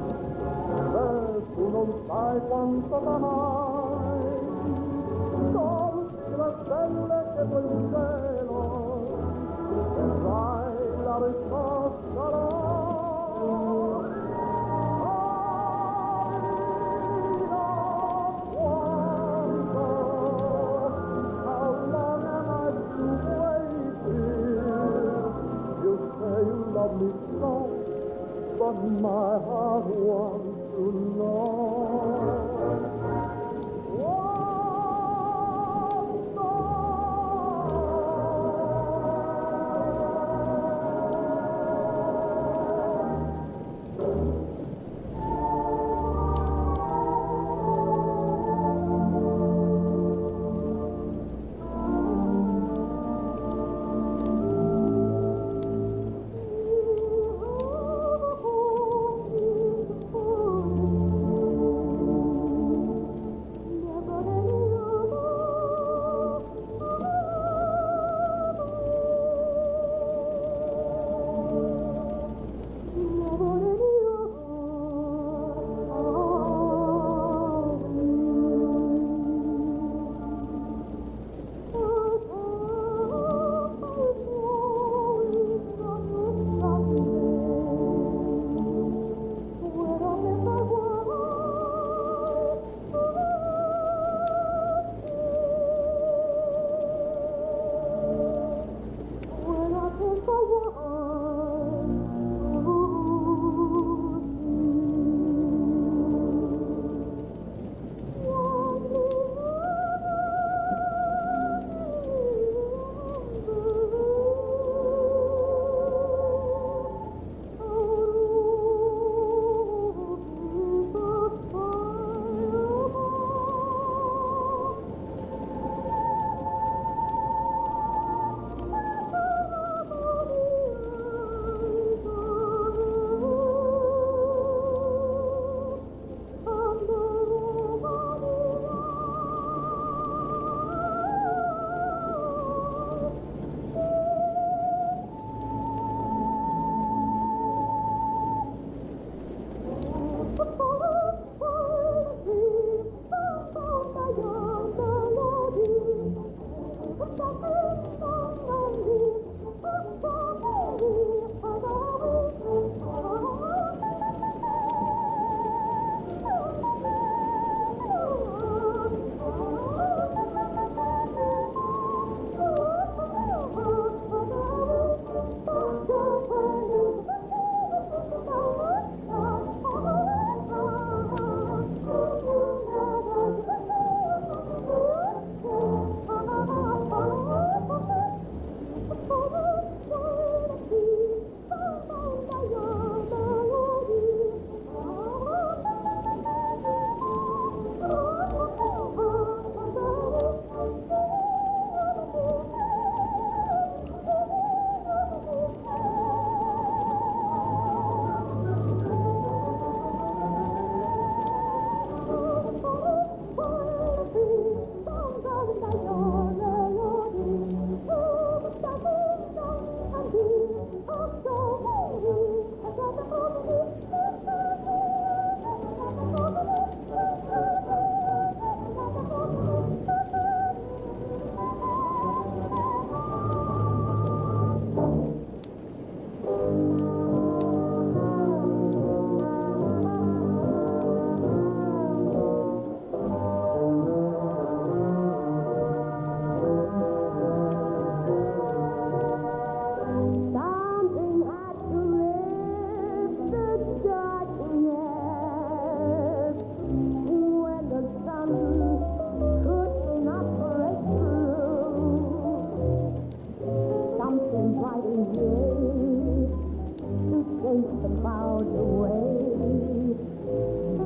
tu non sai quanto t'amai, dolci le stelle che poi il cielo, e sai la risposta no. How long am I to wait here? You say you love me so, but my heart wants to know. Wants to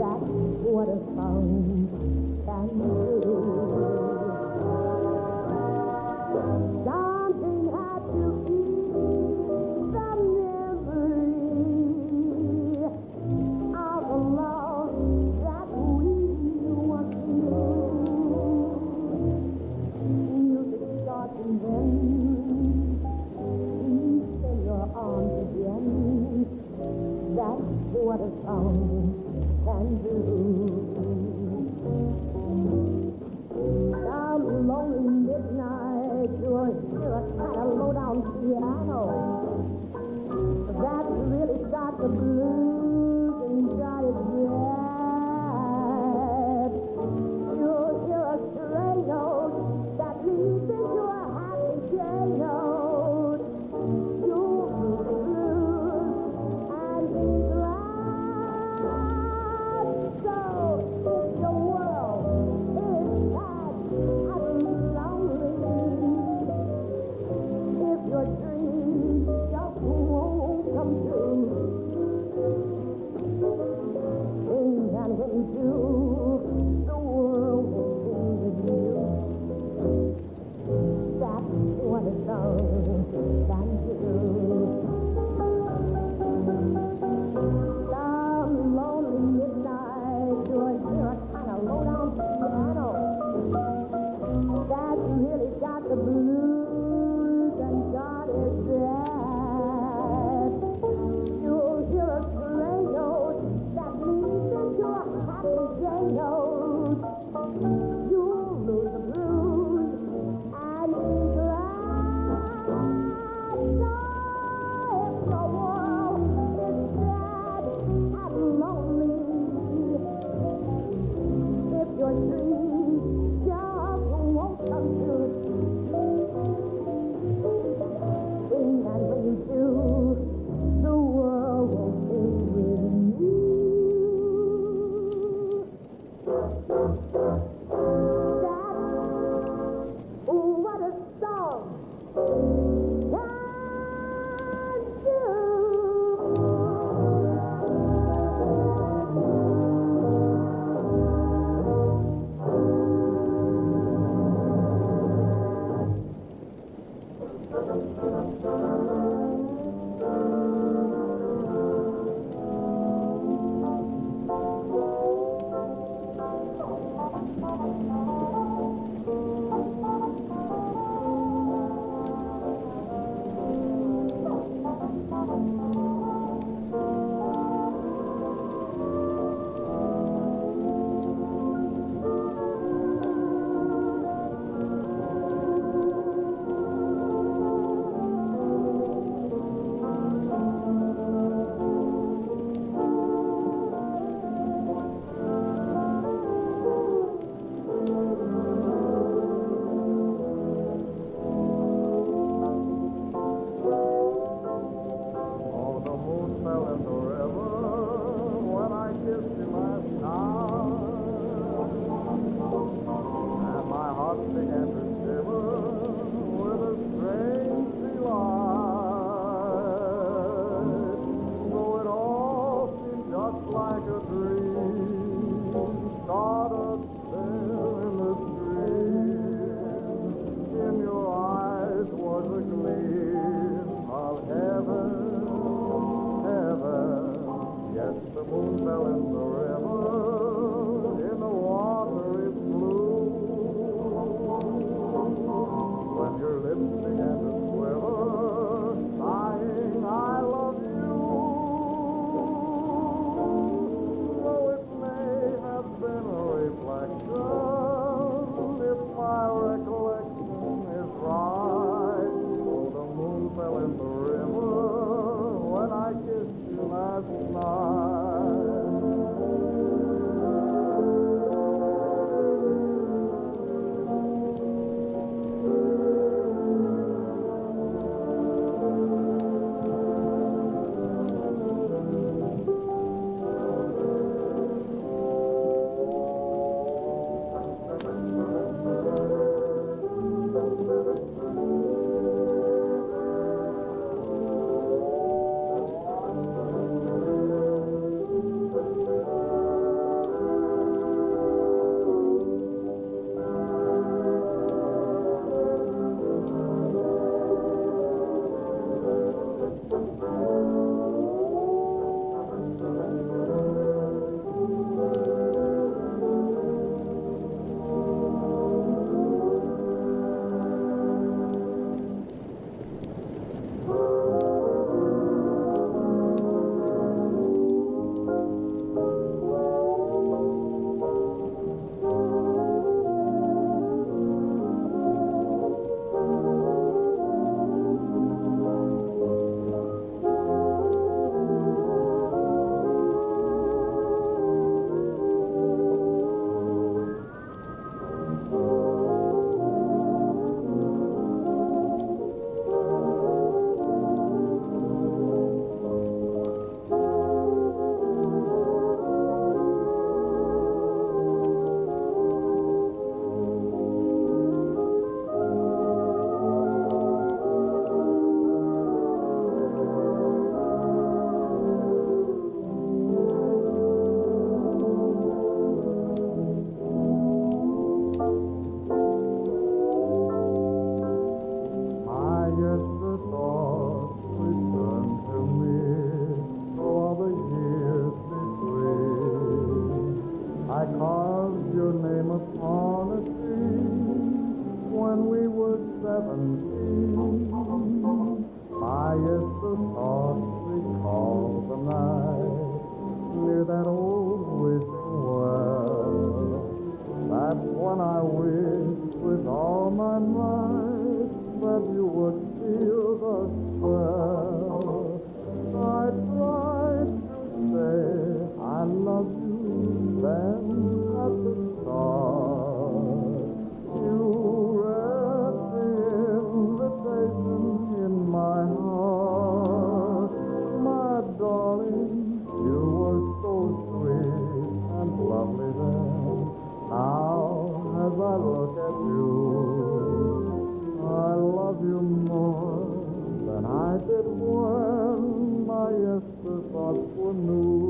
That's what a song can do. Something had to ease the memory of the love that we once knew. Music starts and then peace in your arms again. That's what a song can do. Some lonely midnight, you'll hear a kind of low-down piano that really starts the blues and got it bad. You'll hear a stray note that leads into a happy J note. You'll lose the blues and be glad. So if your world is sad and lonely, if your dreams just won't come true, sing, and when you do, the world will sing with you. That's what a song can do. Some lonely midnight, you'll hear a kind of low-down piano that really got the blues and got it bad. You'll hear a stray note that leads into a happy J note. You'll lose the blues and be glad. So if the world is sad and lonely, if your dreams just won't come true, sing, and when you do, the world will sing with you. That's what a song can do. look at you, I love you more than I did when my yesterday thoughts were new.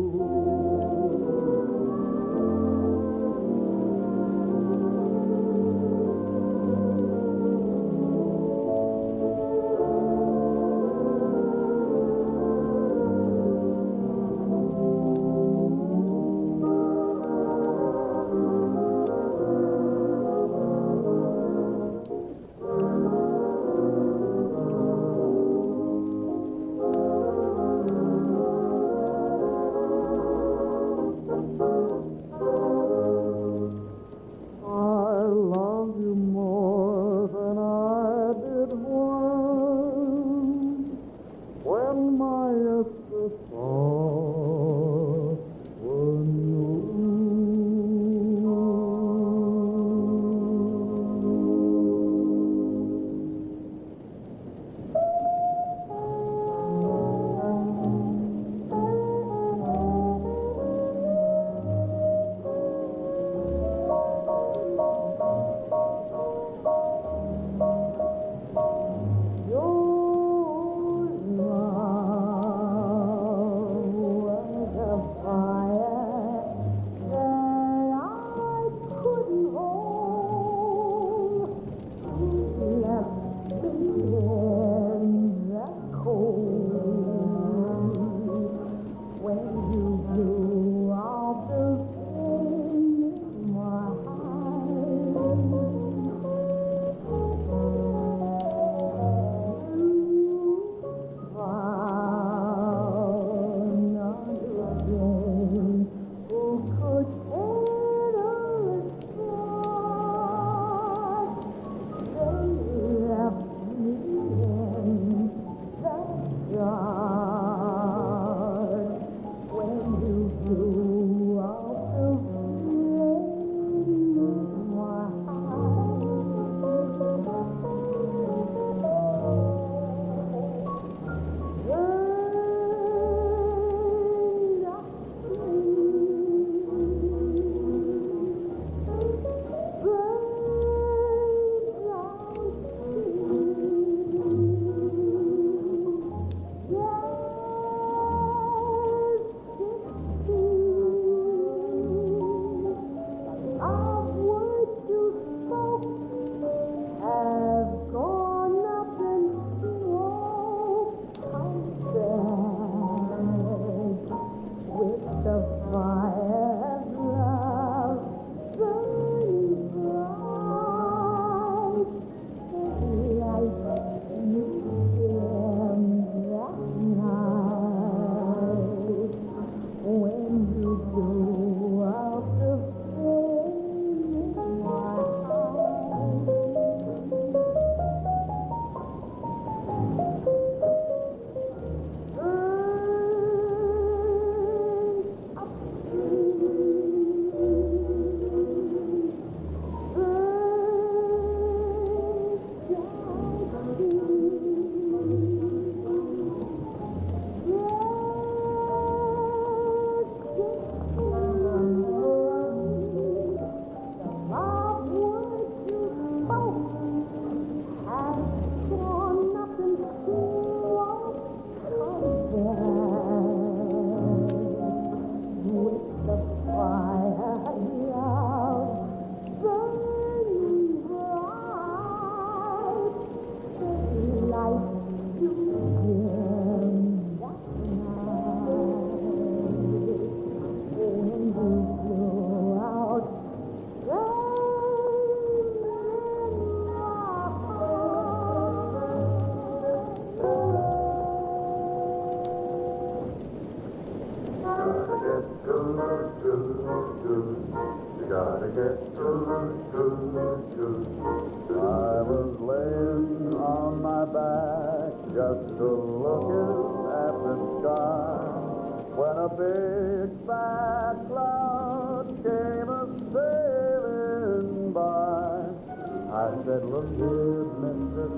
Gotta get good, good, good. I was laying on my back, just looking at the sky, when a big fat cloud came a-sailing by. I said, look here, Mister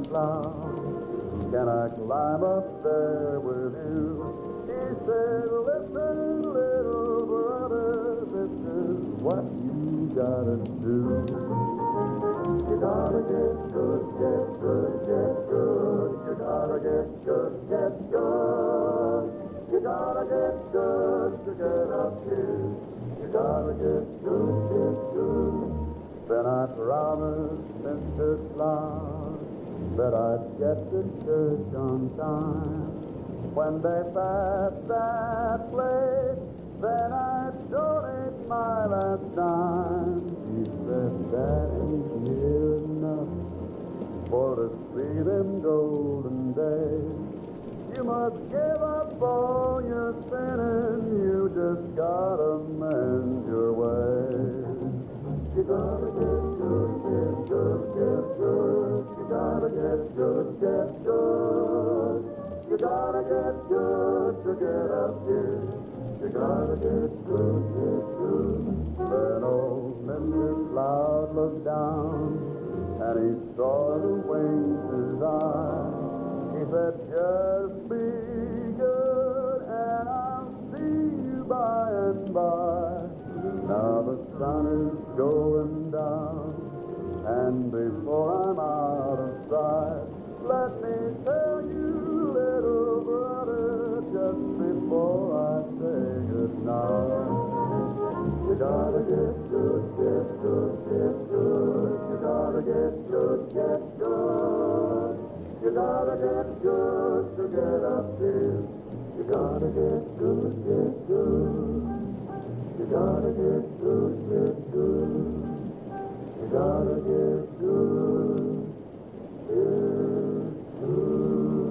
Cloud, can I climb up there with you? He said, listen, little brother, this is what you gotta do. You gotta get good, get good, get good. You gotta get good, get good. You gotta get good to get up here. You gotta get good, get good. Then I promised Mister Clark that I'd get to church on time. When they passed that place, then I'd donate my last dime. He said, that ain't near enough for to see them golden days. You must give up all your sinning. You just gotta mend your ways. You gotta get good, get good, get good. You gotta get good, get good. You gotta get good to get up here. You gotta get good, get good. Then old Mister Cloud looked down and he saw the wings in his eyes. He said, just be good and I'll see you by and by. Now the sun is going down, and before I'm out of sight, let me tell you, little brother, just before I say goodnight. You gotta get good, get good, get good. You gotta get good, get good. You gotta get good to get up here. You gotta get good, get good. You gotta get good, get good. You gotta get good, get good.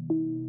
Thank you.